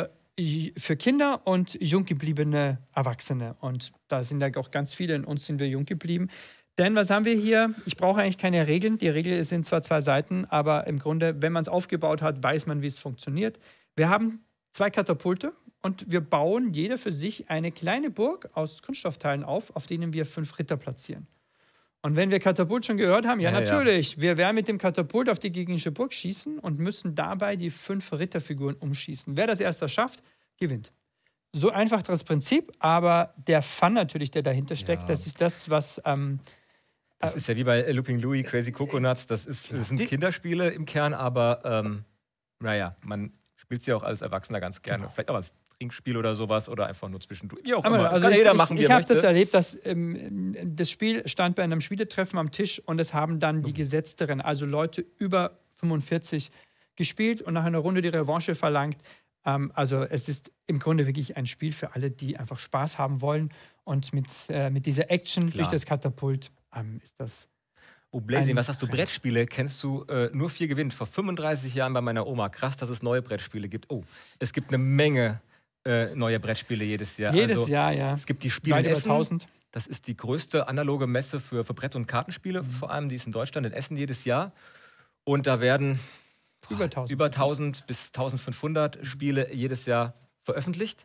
für Kinder und jung gebliebene Erwachsene. Und da sind ja auch ganz viele, in uns sind wir jung geblieben. Denn was haben wir hier? Ich brauche eigentlich keine Regeln. Die Regeln sind zwar zwei Seiten, aber im Grunde, wenn man es aufgebaut hat, weiß man, wie es funktioniert. Wir haben zwei Katapulte und wir bauen jeder für sich eine kleine Burg aus Kunststoffteilen auf, auf denen wir fünf Ritter platzieren. Und wenn wir Katapult schon gehört haben, ja, ja natürlich, ja. wir werden mit dem Katapult auf die gegnerische Burg schießen und müssen dabei die fünf Ritterfiguren umschießen. Wer das erste schafft, gewinnt. So einfach das Prinzip, aber der Fun natürlich, der dahinter steckt, ja. das ist das, was... Ähm, das ist ja wie bei Looping Louie, Crazy Coconuts, das, ist, das sind die, Kinderspiele im Kern, aber ähm, naja, man spielt sie auch als Erwachsener ganz gerne. Genau. Vielleicht auch als Trinkspiel oder sowas oder einfach nur zwischendurch. Wie auch aber immer. Also das kann ich, jeder ich, machen, wie ich er möchte. Ich habe möchte. das erlebt, dass ähm, das Spiel stand bei einem Spieletreffen am Tisch und es haben dann die Gesetzteren, also Leute über fünfundvierzig, gespielt und nach einer Runde die Revanche verlangt. Ähm, also es ist im Grunde wirklich ein Spiel für alle, die einfach Spaß haben wollen. Und mit, äh, mit dieser Action Klar. durch das Katapult ähm, ist das... Oh, Blazing, was hast du? Brettspiele kennst du äh, nur vier gewinnt. Vor fünfunddreißig Jahren bei meiner Oma. Krass, dass es neue Brettspiele gibt. Oh, es gibt eine Menge äh, neue Brettspiele jedes Jahr. Jedes also, Jahr, ja. Es gibt die Spiele in Essen. tausend. Das ist die größte analoge Messe für, für Brett- und Kartenspiele, mhm. vor allem. Die ist in Deutschland, in Essen jedes Jahr. Und da werden boah, über tausend, über tausend bis eintausendfünfhundert Spiele jedes Jahr veröffentlicht.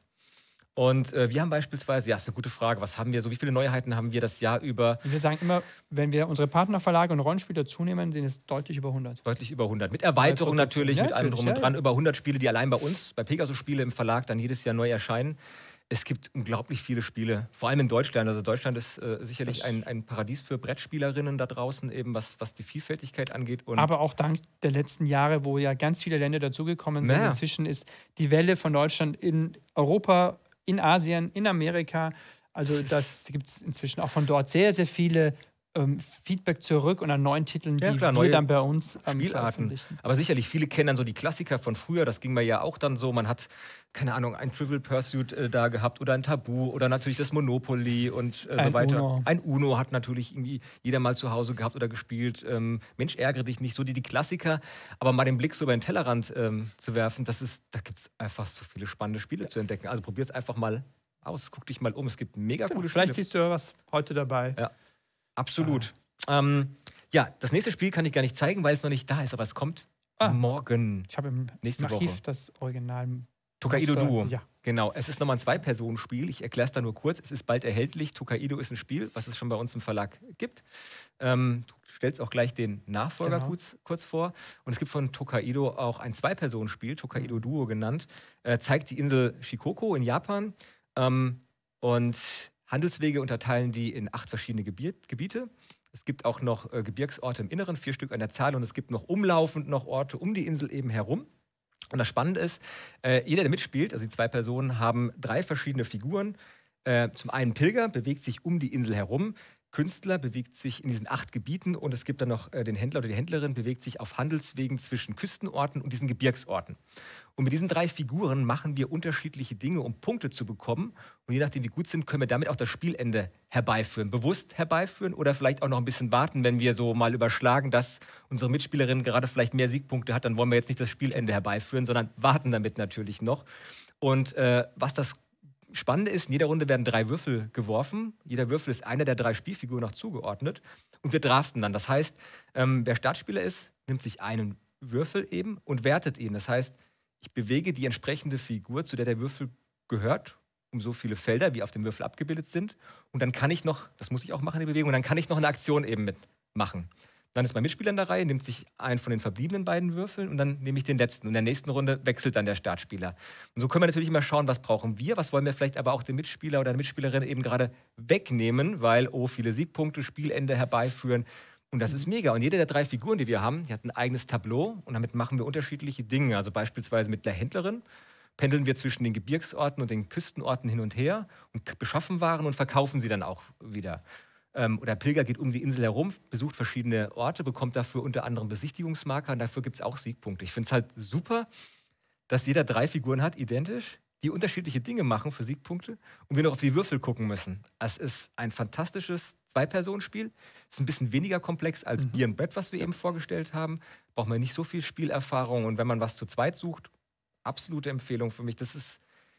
Und äh, wir haben beispielsweise, ja, ist eine gute Frage, was haben wir so, wie viele Neuheiten haben wir das Jahr über? Wir sagen immer, wenn wir unsere Partnerverlage und Rollenspiele zunehmen, sind es deutlich über hundert. Deutlich über hundert. Mit Erweiterung natürlich, ja, mit allem drum und ja, dran. Ja. Über hundert Spiele, die allein bei uns, bei Pegasus Spiele im Verlag, dann jedes Jahr neu erscheinen. Es gibt unglaublich viele Spiele, vor allem in Deutschland. Also Deutschland ist äh, sicherlich ein, ein Paradies für Brettspielerinnen da draußen, eben was, was die Vielfältigkeit angeht. Und aber auch dank der letzten Jahre, wo ja ganz viele Länder dazugekommen sind. Naja. Inzwischen ist die Welle von Deutschland in Europa, in Asien, in Amerika. Also das gibt es inzwischen auch von dort sehr, sehr viele ähm, Feedback zurück und an neuen Titeln, ja, die klar, wir dann bei uns ähm, Spielarten. Aber sicherlich, viele kennen dann so die Klassiker von früher. Das ging mir ja auch dann so. Man hat, keine Ahnung, ein Trivial Pursuit äh, da gehabt oder ein Tabu oder natürlich das Monopoly und äh, so weiter. Uno. Ein Uno hat natürlich irgendwie jeder mal zu Hause gehabt oder gespielt. Ähm, Mensch, ärgere dich nicht, so die, die Klassiker. Aber mal den Blick so über den Tellerrand ähm, zu werfen, das ist, da gibt es einfach so viele spannende Spiele ja. zu entdecken. Also probier es einfach mal aus, guck dich mal um. Es gibt mega genau. coole Vielleicht Spiele. siehst du ja was heute dabei. Ja, absolut. Ah. Ähm, ja, das nächste Spiel kann ich gar nicht zeigen, weil es noch nicht da ist, aber es kommt ah. morgen. Ich habe im nächste Archiv Woche. das Original. Tokaido Duo. Ja. Genau. Es ist nochmal ein Zwei-Personen-Spiel. Ich erkläre es da nur kurz. Es ist bald erhältlich. Tokaido ist ein Spiel, was es schon bei uns im Verlag gibt. Ähm, du stellst auch gleich den Nachfolger genau. kurz, kurz vor. Und es gibt von Tokaido auch ein Zwei-Personen-Spiel, Tokaido Duo genannt. Äh, zeigt die Insel Shikoku in Japan. Ähm, und Handelswege unterteilen die in acht verschiedene Gebiet, Gebiete. Es gibt auch noch äh, Gebirgsorte im Inneren, vier Stück an der Zahl. Und es gibt noch umlaufend noch Orte um die Insel eben herum. Und das Spannende ist, äh, jeder, der mitspielt, also die zwei Personen, haben drei verschiedene Figuren. Äh, zum einen Pilger, bewegt sich um die Insel herum. Künstler bewegt sich in diesen acht Gebieten. Und es gibt dann noch äh, den Händler oder die Händlerin, bewegt sich auf Handelswegen zwischen Küstenorten und diesen Gebirgsorten. Und mit diesen drei Figuren machen wir unterschiedliche Dinge, um Punkte zu bekommen. Und je nachdem, wie gut sind, können wir damit auch das Spielende herbeiführen. Bewusst herbeiführen oder vielleicht auch noch ein bisschen warten, wenn wir so mal überschlagen, dass unsere Mitspielerin gerade vielleicht mehr Siegpunkte hat, dann wollen wir jetzt nicht das Spielende herbeiführen, sondern warten damit natürlich noch. Und äh, was das Spannende ist, in jeder Runde werden drei Würfel geworfen. Jeder Würfel ist einer der drei Spielfiguren noch zugeordnet. Und wir draften dann. Das heißt, ähm, wer Startspieler ist, nimmt sich einen Würfel eben und wertet ihn. Das heißt, ich bewege die entsprechende Figur, zu der der Würfel gehört, um so viele Felder, wie auf dem Würfel abgebildet sind. Und dann kann ich noch, das muss ich auch machen, die Bewegung, und dann kann ich noch eine Aktion eben mitmachen. Dann ist mein Mitspieler in der Reihe, nimmt sich einen von den verbliebenen beiden Würfeln und dann nehme ich den letzten. Und in der nächsten Runde wechselt dann der Startspieler. Und so können wir natürlich immer schauen, was brauchen wir, was wollen wir vielleicht aber auch dem Mitspieler oder der Mitspielerin eben gerade wegnehmen, weil, oh, viele Siegpunkte, Spielende herbeiführen. Und das ist mega. Und jede der drei Figuren, die wir haben, die hat ein eigenes Tableau und damit machen wir unterschiedliche Dinge. Also beispielsweise mit der Händlerin pendeln wir zwischen den Gebirgsorten und den Küstenorten hin und her und beschaffen Waren und verkaufen sie dann auch wieder. Ähm, oder Pilger geht um die Insel herum, besucht verschiedene Orte, bekommt dafür unter anderem Besichtigungsmarker und dafür gibt es auch Siegpunkte. Ich finde es halt super, dass jeder drei Figuren hat, identisch, die unterschiedliche Dinge machen für Siegpunkte und wir noch auf die Würfel gucken müssen. Es ist ein fantastisches Zwei-Personen-Spiel. Es ist ein bisschen weniger komplex als mhm. Beer and Bread, was wir ja. eben vorgestellt haben. Braucht man nicht so viel Spielerfahrung. Und wenn man was zu zweit sucht, absolute Empfehlung für mich. Das ist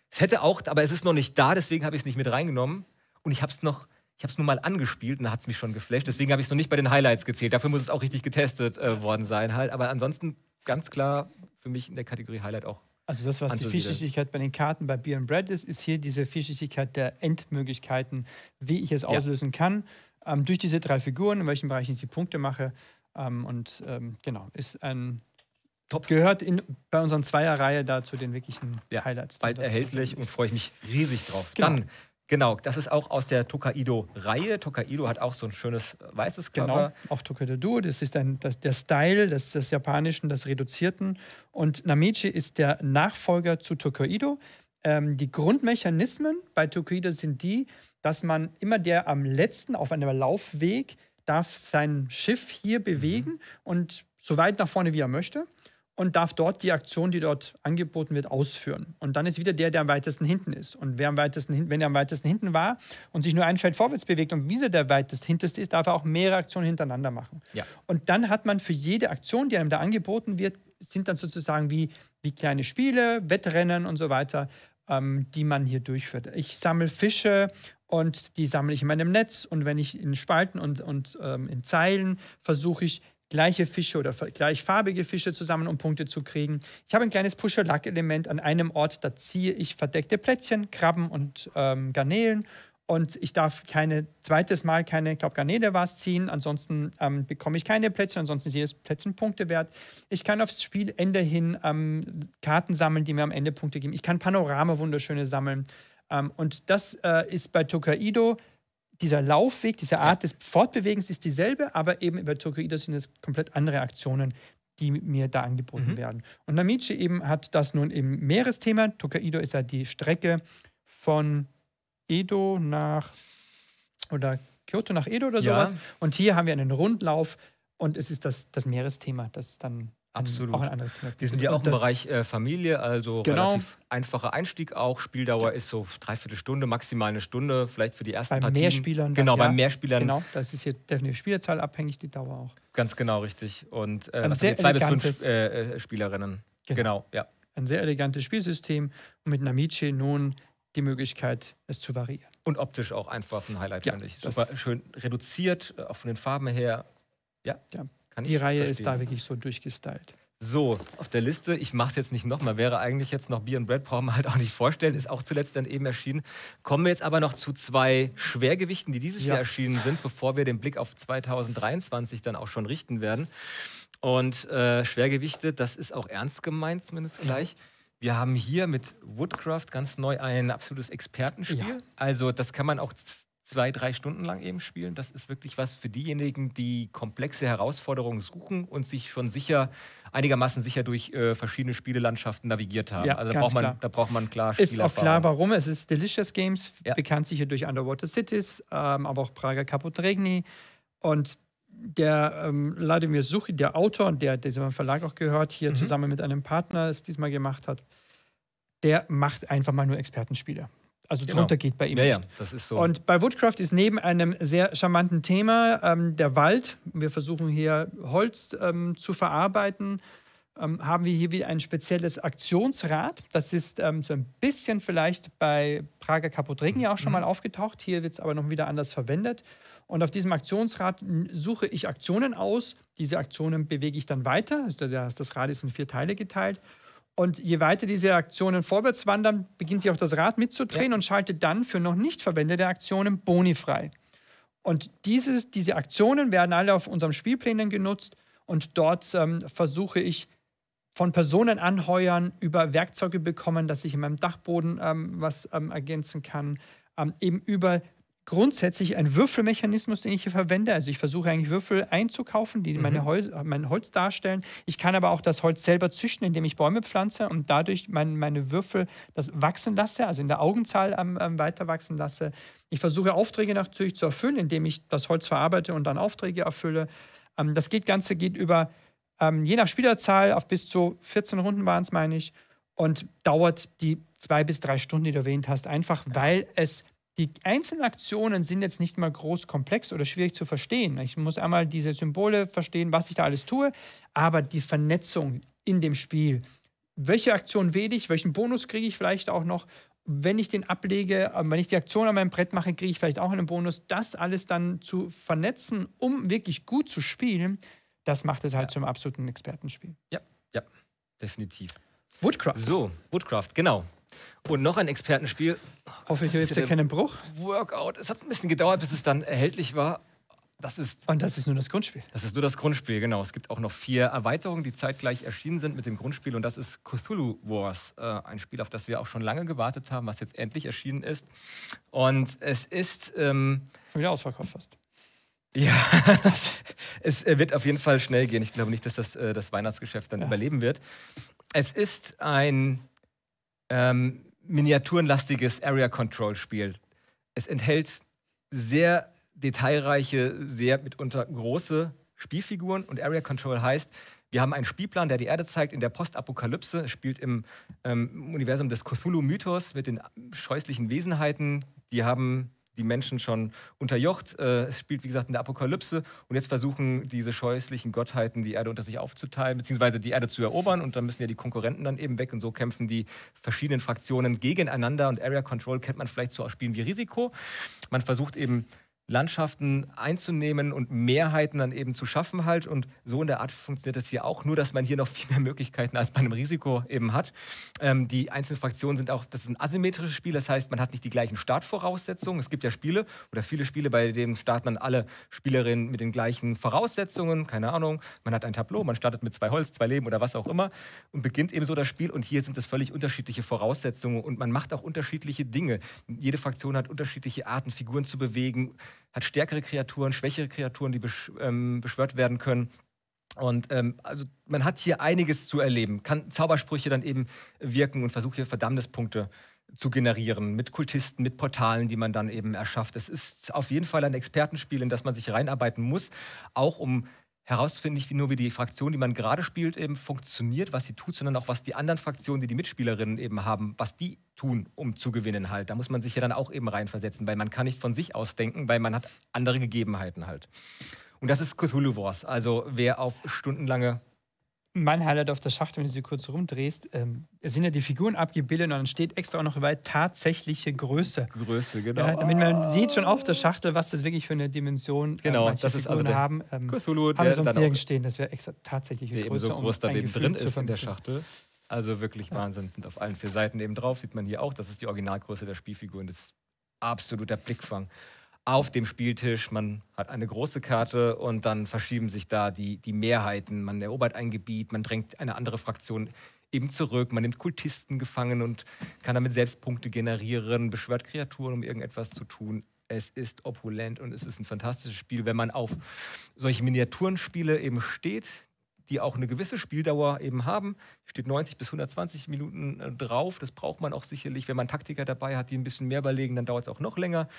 Es hätte auch, aber es ist noch nicht da, deswegen habe ich es nicht mit reingenommen. Und ich habe es noch, ich habe es nur mal angespielt und da hat es mich schon geflasht. Deswegen habe ich es noch nicht bei den Highlights gezählt. Dafür muss es auch richtig getestet äh, worden sein halt. Aber ansonsten ganz klar für mich in der Kategorie Highlight auch. Also das, was die Vielschichtigkeit bei den Karten bei Beer and Bread ist, ist hier diese Vielschichtigkeit der Endmöglichkeiten, wie ich es ja. auslösen kann. Ähm, durch diese drei Figuren, in welchem Bereich ich die Punkte mache. Ähm, und ähm, genau, ist ein Top. Gehört in, bei unseren Zweierreihe da zu den wirklichen ja, Highlights. Bald erhältlich und freue ich mich riesig drauf. Genau. Dann, genau, das ist auch aus der Tokaido-Reihe. Tokaido hat auch so ein schönes weißes Cover. Genau, auch Tokaido Duo, das ist ein, das, der Style des, des Japanischen, des Reduzierten. Und Namichi ist der Nachfolger zu Tokaido. Ähm, die Grundmechanismen bei Tokaido sind die, dass man immer der am letzten auf einem Laufweg darf sein Schiff hier bewegen mhm. und so weit nach vorne, wie er möchte. Und darf dort die Aktion, die dort angeboten wird, ausführen. Und dann ist wieder der, der am weitesten hinten ist. Und wer am weitesten hin, wenn er am weitesten hinten war und sich nur ein Feld vorwärts bewegt und wieder der weitest hinteste ist, darf er auch mehrere Aktionen hintereinander machen. Ja. Und dann hat man für jede Aktion, die einem da angeboten wird, sind dann sozusagen wie, wie kleine Spiele, Wettrennen und so weiter, ähm, die man hier durchführt. Ich sammle Fische und die sammle ich in meinem Netz. Und wenn ich in Spalten und, und ähm, in Zeilen versuche ich, gleiche Fische oder gleichfarbige Fische zusammen, um Punkte zu kriegen. Ich habe ein kleines Push-and-Luck-Element an einem Ort, da ziehe ich verdeckte Plättchen, Krabben und ähm, Garnelen und ich darf keine zweites Mal keine, ich glaube Garnele war es, ziehen, ansonsten ähm, bekomme ich keine Plättchen, ansonsten ist jedes Plättchen Punkte wert. Ich kann aufs Spielende hin ähm, Karten sammeln, die mir am Ende Punkte geben. Ich kann Panorama wunderschöne sammeln ähm, und das äh, ist bei Tokaido. Dieser Laufweg, diese Art ja. des Fortbewegens ist dieselbe, aber eben bei Tokaido sind es komplett andere Aktionen, die mir da angeboten mhm. werden. Und Namichi eben hat das nun im Meeresthema. Tokaido ist ja die Strecke von Edo nach, oder Kyoto nach Edo oder sowas. Ja. Und hier haben wir einen Rundlauf und es ist das, das Meeresthema, das ist dann Absolut. Auch ein anderes Thema. Wir sind ja auch im Bereich äh, Familie, also genau. relativ einfacher Einstieg auch. Spieldauer ja. ist so dreiviertel Stunde, maximal eine Stunde, vielleicht für die ersten bei Partien. Mehrspielern. Genau, dann, bei ja. Mehrspielern. Genau, das ist hier definitiv Spielerzahl abhängig, die Dauer auch. Ganz genau, richtig. Und äh, ein was sehr zwei bis fünf äh, Spielerinnen. Genau. genau, ja. Ein sehr elegantes Spielsystem und mit Namichi nun die Möglichkeit, es zu variieren. Und optisch auch einfach ein Highlight, ja, finde ich. Super schön reduziert, auch von den Farben her. Ja, ja. kann die ich Reihe verstehen. ist da wirklich so durchgestylt. So, auf der Liste, ich mache es jetzt nicht nochmal, wäre eigentlich jetzt noch Beer and Bread, brauchen wir halt auch nicht vorstellen, ist auch zuletzt dann eben erschienen. Kommen wir jetzt aber noch zu zwei Schwergewichten, die dieses ja. Jahr erschienen sind, bevor wir den Blick auf zweitausenddreiundzwanzig dann auch schon richten werden. Und äh, Schwergewichte, das ist auch ernst gemeint, zumindest gleich. Wir haben hier mit Woodcraft ganz neu ein absolutes Expertenspiel. Ja. Also das kann man auch zwei, drei Stunden lang eben spielen. Das ist wirklich was für diejenigen, die komplexe Herausforderungen suchen und sich schon sicher, einigermaßen sicher durch äh, verschiedene Spielelandschaften navigiert haben. Ja, also da braucht, man, da braucht man klar Spielerfahrung. Ist auch klar, warum. Es ist Delicious Games, ja. bekannt sicher durch Underwater Cities, ähm, aber auch Prager Caput Regni. Und der ähm, Vladimir Suchi, der Autor, der diesem Verlag auch gehört, hier mhm. zusammen mit einem Partner es diesmal gemacht hat, der macht einfach mal nur Expertenspiele. Also genau. drunter geht bei ihm ja, nicht. Ja, das ist so. Und bei Woodcraft ist neben einem sehr charmanten Thema ähm, der Wald, wir versuchen hier Holz ähm, zu verarbeiten, ähm, haben wir hier wieder ein spezielles Aktionsrad. Das ist ähm, so ein bisschen vielleicht bei Prager Caput Regni auch schon mhm. mal aufgetaucht. Hier wird es aber noch wieder anders verwendet. Und auf diesem Aktionsrad suche ich Aktionen aus. Diese Aktionen bewege ich dann weiter. Also das Rad ist in vier Teile geteilt. Und je weiter diese Aktionen vorwärts wandern, beginnt sich auch das Rad mitzudrehen ja. und schaltet dann für noch nicht verwendete Aktionen Boni frei. Und dieses, diese Aktionen werden alle auf unserem Spielplänen genutzt und dort ähm, versuche ich von Personen anheuern, über Werkzeuge bekommen, dass ich in meinem Dachboden ähm, was ähm, ergänzen kann, ähm, eben über grundsätzlich ein Würfelmechanismus, den ich hier verwende. Also ich versuche eigentlich Würfel einzukaufen, die mhm. meine Holz, mein Holz darstellen. Ich kann aber auch das Holz selber züchten, indem ich Bäume pflanze und dadurch mein, meine Würfel das wachsen lasse, also in der Augenzahl ähm, ähm, weiter wachsen lasse. Ich versuche Aufträge natürlich zu erfüllen, indem ich das Holz verarbeite und dann Aufträge erfülle. Ähm, das geht, Ganze geht über, ähm, je nach Spielerzahl, auf bis zu vierzehn Runden waren es, meine ich, und dauert die zwei bis drei Stunden, die du erwähnt hast, einfach weil es die einzelnen Aktionen sind jetzt nicht mal groß komplex oder schwierig zu verstehen. Ich muss einmal diese Symbole verstehen, was ich da alles tue, aber die Vernetzung in dem Spiel, welche Aktion wähle ich, welchen Bonus kriege ich vielleicht auch noch, wenn ich den ablege, wenn ich die Aktion an meinem Brett mache, kriege ich vielleicht auch einen Bonus. Das alles dann zu vernetzen, um wirklich gut zu spielen, das macht es halt ja. zum absoluten Expertenspiel. Ja, ja, definitiv. Woodcraft. So, Woodcraft, genau. Und noch ein Expertenspiel. Hoffentlich gibt es ja keinen Bruch. Workout. Es hat ein bisschen gedauert, bis es dann erhältlich war. Das ist, Und das ist nur das Grundspiel. Das ist nur das Grundspiel, genau. Es gibt auch noch vier Erweiterungen, die zeitgleich erschienen sind mit dem Grundspiel. Und das ist Cthulhu Wars, äh, ein Spiel, auf das wir auch schon lange gewartet haben, was jetzt endlich erschienen ist. Und es ist... Ähm, schon wieder ausverkauft fast. Ja, das, es wird auf jeden Fall schnell gehen. Ich glaube nicht, dass das, äh, das Weihnachtsgeschäft dann ja. überleben wird. Es ist ein ähm, miniaturenlastiges Area-Control-Spiel. Es enthält sehr detailreiche, sehr mitunter große Spielfiguren. Und Area Control heißt, wir haben einen Spielplan, der die Erde zeigt in der Postapokalypse. Es spielt im ähm, Universum des Cthulhu-Mythos mit den scheußlichen Wesenheiten. Die haben die Menschen schon unterjocht. Äh, es spielt, wie gesagt, in der Apokalypse. Und jetzt versuchen diese scheußlichen Gottheiten, die Erde unter sich aufzuteilen, beziehungsweise die Erde zu erobern. Und dann müssen ja die Konkurrenten dann eben weg. Und so kämpfen die verschiedenen Fraktionen gegeneinander. Und Area Control kennt man vielleicht so aus Spielen wie Risiko. Man versucht eben Landschaften einzunehmen und Mehrheiten dann eben zu schaffen halt. Und so in der Art funktioniert das hier auch, nur dass man hier noch viel mehr Möglichkeiten als bei einem Risiko eben hat. Ähm, die einzelnen Fraktionen sind auch, das ist ein asymmetrisches Spiel, das heißt, man hat nicht die gleichen Startvoraussetzungen. Es gibt ja Spiele oder viele Spiele, bei denen starten dann alle Spielerinnen mit den gleichen Voraussetzungen, keine Ahnung, man hat ein Tableau, man startet mit zwei Holz, zwei Leben oder was auch immer und beginnt eben so das Spiel und hier sind es völlig unterschiedliche Voraussetzungen und man macht auch unterschiedliche Dinge. Jede Fraktion hat unterschiedliche Arten, Figuren zu bewegen, hat stärkere Kreaturen, schwächere Kreaturen, die besch ähm, beschwört werden können. Und ähm, also man hat hier einiges zu erleben, kann Zaubersprüche dann eben wirken und versucht hier Verdammnispunkte zu generieren mit Kultisten, mit Portalen, die man dann eben erschafft. Es ist auf jeden Fall ein Expertenspiel, in das man sich reinarbeiten muss, auch um herauszufinden, nicht nur wie die Fraktion, die man gerade spielt, eben funktioniert, was sie tut, sondern auch, was die anderen Fraktionen, die die Mitspielerinnen eben haben, was die tun, um zu gewinnen halt. Da muss man sich ja dann auch eben reinversetzen, weil man kann nicht von sich aus denken, weil man hat andere Gegebenheiten halt. Und das ist Cthulhu Wars. Also wer auf stundenlange... Mein Highlight auf der Schachtel, wenn du sie kurz rumdrehst, ähm, es sind ja die Figuren abgebildet und dann steht extra auch noch dabei tatsächliche Größe. Größe, genau. Ja, damit man ah. sieht schon auf der Schachtel, was das wirklich für eine Dimension genau, äh, das ist also der haben. Ähm, Cthulhu, haben der sonst dann nirgends stehen, das wäre extra tatsächliche der Größe. Eben so groß da eben drin ist in der vermitteln. Schachtel. Also wirklich ja. Wahnsinn. Sind auf allen vier Seiten eben drauf, sieht man hier auch. Das ist die Originalgröße der Spielfiguren. Das ist absoluter Blickfang. Auf dem Spieltisch, man hat eine große Karte und dann verschieben sich da die, die Mehrheiten. Man erobert ein Gebiet, man drängt eine andere Fraktion eben zurück, man nimmt Kultisten gefangen und kann damit selbst Punkte generieren, beschwört Kreaturen, um irgendetwas zu tun. Es ist opulent und es ist ein fantastisches Spiel, wenn man auf solche Miniaturenspiele eben steht, die auch eine gewisse Spieldauer eben haben. Steht neunzig bis hundertzwanzig Minuten drauf. Das braucht man auch sicherlich. Wenn man Taktiker dabei hat, die ein bisschen mehr überlegen, dann dauert es auch noch länger.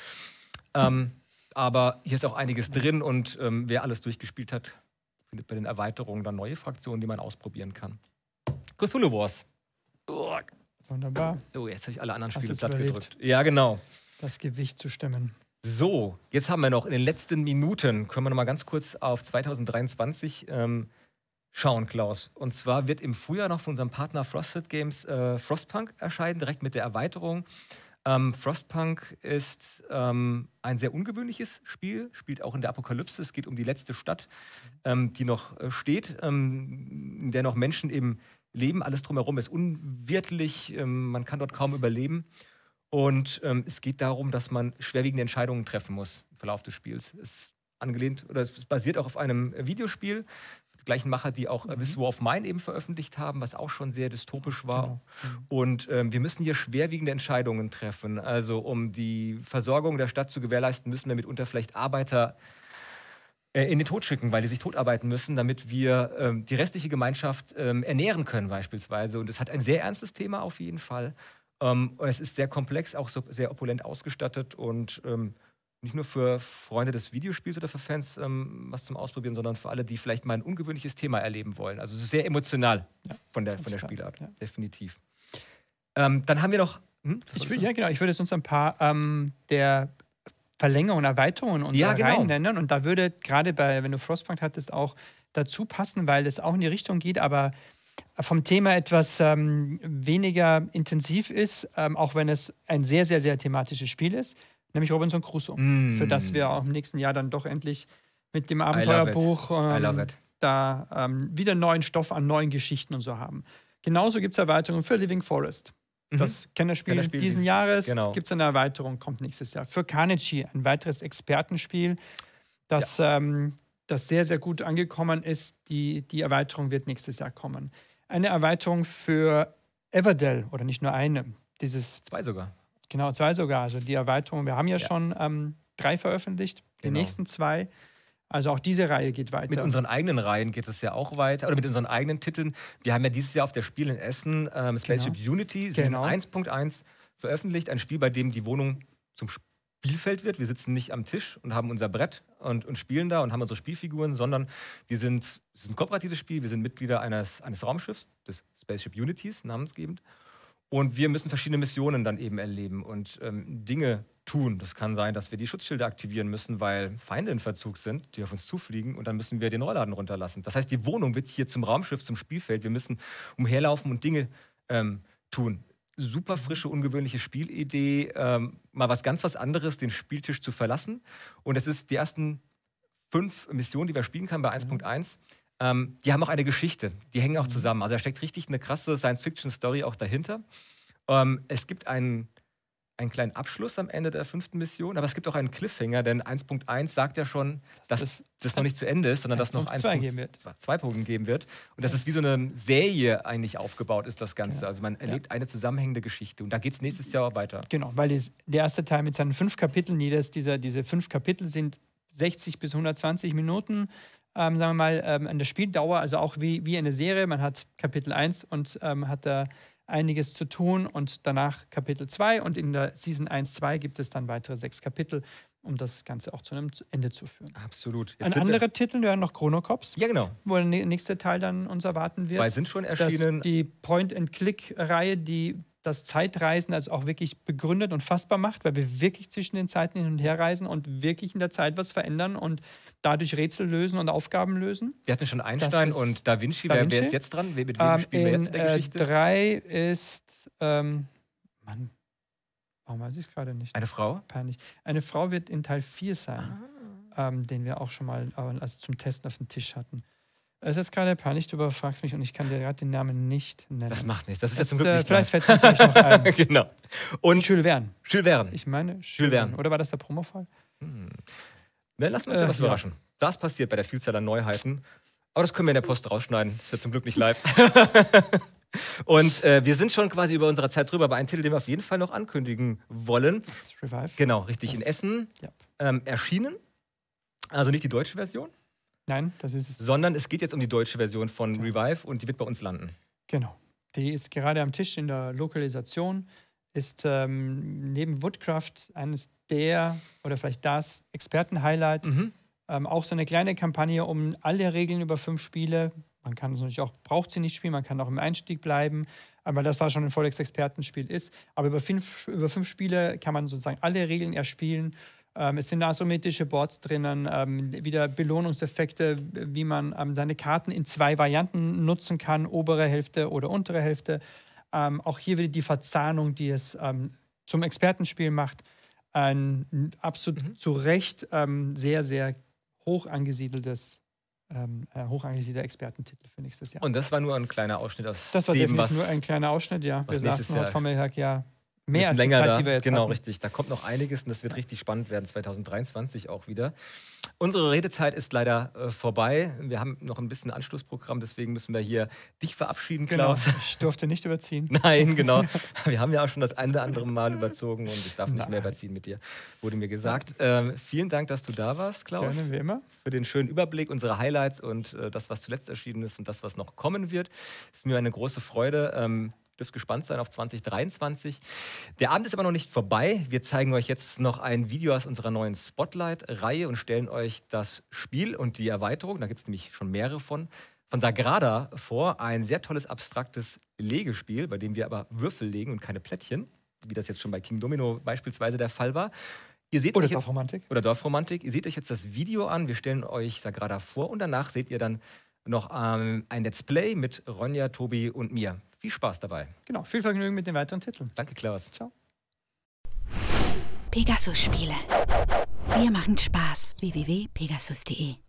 Ähm, aber hier ist auch einiges drin und ähm, wer alles durchgespielt hat, findet bei den Erweiterungen dann neue Fraktionen, die man ausprobieren kann. Cthulhu Wars. Oh. Wunderbar. Oh, jetzt habe ich alle anderen Hast Spiele platt überlebt. gedrückt. Ja, genau. Das Gewicht zu stemmen. So, jetzt haben wir noch in den letzten Minuten, können wir noch mal ganz kurz auf zwanzig dreiundzwanzig ähm, schauen, Klaus. Und zwar wird im Frühjahr noch von unserem Partner Frosted Games äh, Frostpunk erscheinen, direkt mit der Erweiterung. Ähm, Frostpunk ist ähm, ein sehr ungewöhnliches Spiel, spielt auch in der Apokalypse. Es geht um die letzte Stadt, ähm, die noch äh, steht, ähm, in der noch Menschen eben leben. Alles drumherum ist unwirtlich, ähm, man kann dort kaum überleben. Und ähm, es geht darum, dass man schwerwiegende Entscheidungen treffen muss im Verlauf des Spiels. Es ist angelehnt, oder es basiert auch auf einem Videospiel. Die gleichen Macher, die auch äh, This War of Mine eben veröffentlicht haben, was auch schon sehr dystopisch war. Genau. Mhm. Und ähm, wir müssen hier schwerwiegende Entscheidungen treffen. Also um die Versorgung der Stadt zu gewährleisten, müssen wir mitunter vielleicht Arbeiter äh, in den Tod schicken, weil die sich totarbeiten müssen, damit wir ähm, die restliche Gemeinschaft ähm, ernähren können beispielsweise. Und es hat ein sehr ernstes Thema auf jeden Fall. Ähm, und es ist sehr komplex, auch so sehr opulent ausgestattet und ähm, nicht nur für Freunde des Videospiels oder für Fans ähm, was zum Ausprobieren, sondern für alle, die vielleicht mal ein ungewöhnliches Thema erleben wollen. Also es ist sehr emotional ja, von der, von der Spielart, ja. Definitiv. Ähm, dann haben wir noch... Hm, ich will, ja, genau. Ich würde jetzt uns ein paar ähm, der Verlängerungen, Erweiterungen unserer ja, genau. Reihen nennen. Und da würde gerade bei, wenn du Frostpunk hattest, auch dazu passen, weil es auch in die Richtung geht, aber vom Thema etwas ähm, weniger intensiv ist, ähm, auch wenn es ein sehr, sehr, sehr thematisches Spiel ist, nämlich Robinson Crusoe, Mm. für das wir auch im nächsten Jahr dann doch endlich mit dem I love it. Abenteuerbuch I love ähm, it. da ähm, wieder neuen Stoff an neuen Geschichten und so haben. Genauso gibt es Erweiterungen für Living Forest. Das Mhm. Kennerspiel, Kennerspiel diesen dieses- Jahres genau. gibt es eine Erweiterung, kommt nächstes Jahr. Für Carnegie, ein weiteres Expertenspiel, das, ähm, das sehr, sehr gut angekommen ist. Die, die Erweiterung wird nächstes Jahr kommen. Eine Erweiterung für Everdell, oder nicht nur eine, dieses, Zwei sogar. genau, zwei sogar. Also die Erweiterung, wir haben ja, Ja. schon ähm, drei veröffentlicht, die Genau. nächsten zwei. Also auch diese Reihe geht weiter. Mit unseren eigenen Reihen geht es ja auch weiter, oder mit unseren eigenen Titeln. Wir haben ja dieses Jahr auf der Spiel in Essen ähm, Spaceship Unity, Season Genau. eins Punkt eins, veröffentlicht. Ein Spiel, bei dem die Wohnung zum Spielfeld wird. Wir sitzen nicht am Tisch und haben unser Brett und, und spielen da und haben unsere Spielfiguren, sondern wir sind, es ist ein kooperatives Spiel, wir sind Mitglieder eines, eines Raumschiffs, des Spaceship Unities, namensgebend. Und wir müssen verschiedene Missionen dann eben erleben und ähm, Dinge tun. Das kann sein, dass wir die Schutzschilde aktivieren müssen, weil Feinde in Verzug sind, die auf uns zufliegen, und dann müssen wir den Rollladen runterlassen. Das heißt, die Wohnung wird hier zum Raumschiff, zum Spielfeld. Wir müssen umherlaufen und Dinge ähm, tun. Super frische, ungewöhnliche Spielidee, ähm, mal was ganz was anderes, den Spieltisch zu verlassen. Und es ist die ersten fünf Missionen, die wir spielen können bei eins Punkt eins. Ähm, die haben auch eine Geschichte, die hängen auch Mhm. zusammen. Also da steckt richtig eine krasse Science-Fiction-Story auch dahinter. Ähm, es gibt einen, einen kleinen Abschluss am Ende der fünften Mission, aber es gibt auch einen Cliffhanger, denn eins Punkt eins sagt ja schon, dass Das das noch nicht zu Ende ist, sondern dass noch eins Punkt zwei geben wird. zwei Punkte geben wird. Und dass es wie so eine Serie eigentlich aufgebaut ist, das Ganze. Genau. Also man erlebt eine zusammenhängende Geschichte. Und da geht es nächstes Jahr auch weiter. Genau, weil das, der erste Teil mit seinen fünf Kapiteln, jedes dieser diese fünf Kapitel sind sechzig bis hundertzwanzig Minuten, ähm, sagen wir mal, ähm, an der Spieldauer, also auch wie, wie eine Serie. Man hat Kapitel eins und ähm, hat da einiges zu tun und danach Kapitel zwei, und in der Season eins zwei gibt es dann weitere sechs Kapitel, um das Ganze auch zu einem Ende zu führen. Absolut. Jetzt Ein sind wir- anderer Titel wäre noch Chronocops, Ja, genau. wo der nä- nächste Teil dann uns erwarten wird. Zwei sind schon Das, erschienen. die Point-and-Click-Reihe, die das Zeitreisen also auch wirklich begründet und fassbar macht, weil wir wirklich zwischen den Zeiten hin und her reisen und wirklich in der Zeit was verändern und dadurch Rätsel lösen und Aufgaben lösen. Wir hatten schon Einstein ist und Da Vinci. Da Wer, Vinci. wer ist jetzt dran? Wer- Mit wem Ähm, spielen wir in jetzt in der äh, Geschichte? drei ist, ähm, Mann, warum weiß ich es gerade nicht? Eine Frau? Peinlich. Eine Frau wird in Teil vier sein, Ah. ähm, den wir auch schon mal äh, also zum Testen auf dem Tisch hatten. Es ist jetzt gerade peinlich, du überfragst mich und ich kann dir gerade den Namen nicht nennen. Das macht nichts. Das ist ja Es, zum Glück äh, nicht vielleicht dran. fällt es mir gleich noch ein. Genau. Und Jules Verne. Jules Verne. Ich meine, Jules Jules Verne. Verne. Oder war das der Promofall? Hm. Dann lassen wir uns ja Äh, was ja. überraschen. Das passiert bei der Vielzahl an Neuheiten. Aber das können wir in der Post rausschneiden. Ist ja zum Glück nicht live. Und äh, wir sind schon quasi über unserer Zeit drüber, aber ein Titel, den wir auf jeden Fall noch ankündigen wollen. Das Revive. Genau, richtig. Das- in Essen ja. ähm, erschienen. Also nicht die deutsche Version, Nein, das ist es. sondern es geht jetzt um die deutsche Version von Ja. Revive und die wird bei uns landen. Genau. Die ist gerade am Tisch in der Lokalisation. Ist ähm, neben Woodcraft eines der oder vielleicht das Experten-Highlight. Mhm. Ähm, auch so eine kleine Kampagne um alle Regeln über fünf Spiele. Man kann es natürlich auch, braucht sie nicht spielen, man kann auch im Einstieg bleiben, weil das da schon ein volles Expertenspiel ist. Aber über fünf, über fünf Spiele kann man sozusagen alle Regeln erspielen. Ähm, es sind asymmetrische Boards drinnen, ähm, wieder Belohnungseffekte, wie man ähm, seine Karten in zwei Varianten nutzen kann, obere Hälfte oder untere Hälfte. Ähm, auch hier wieder die Verzahnung, die es ähm, zum Expertenspiel macht. Ein absolut Mhm. zu Recht ähm, sehr, sehr hoch angesiedeltes, ähm, äh, hoch angesiedelter Expertentitel für nächstes Jahr. Und das war nur ein kleiner Ausschnitt aus das war dem, definitiv was nur ein kleiner Ausschnitt, ja. was Wir nächstes saßen heute Jahr- Vormittag ja ein mehr als bisschen die länger Zeit, da. die wir jetzt Genau, hatten. richtig. Da kommt noch einiges und das wird richtig spannend werden, zwanzig dreiundzwanzig auch wieder. Unsere Redezeit ist leider äh, vorbei. Wir haben noch ein bisschen Anschlussprogramm, deswegen müssen wir hier dich verabschieden, Genau, Klaus. ich durfte nicht überziehen. Nein, genau. Wir haben ja auch schon das eine oder andere Mal überzogen und ich darf nicht Nein. mehr überziehen mit dir, wurde mir gesagt. Ähm, vielen Dank, dass du da warst, Klaus, Gerne, wie immer. für den schönen Überblick, unsere Highlights und äh, das, was zuletzt erschienen ist und das, was noch kommen wird. Ist mir eine große Freude. Ähm, dürft gespannt sein auf zwanzig dreiundzwanzig. Der Abend ist aber noch nicht vorbei. Wir zeigen euch jetzt noch ein Video aus unserer neuen Spotlight-Reihe und stellen euch das Spiel und die Erweiterung, da gibt es nämlich schon mehrere von, von Sagrada vor. Ein sehr tolles, abstraktes Legespiel, bei dem wir aber Würfel legen und keine Plättchen, wie das jetzt schon bei King Domino beispielsweise der Fall war. Ihr seht Oder euch jetzt, Dorfromantik. oder Dorfromantik. Ihr seht euch jetzt das Video an. Wir stellen euch Sagrada vor und danach seht ihr dann noch ähm, ein Let's Play mit Ronja, Tobi und mir. Viel Spaß dabei. Genau, viel Vergnügen mit den weiteren Titeln. Danke, Klaus. Ciao. Pegasus-Spiele. Wir machen Spaß. w w w punkt pegasus punkt de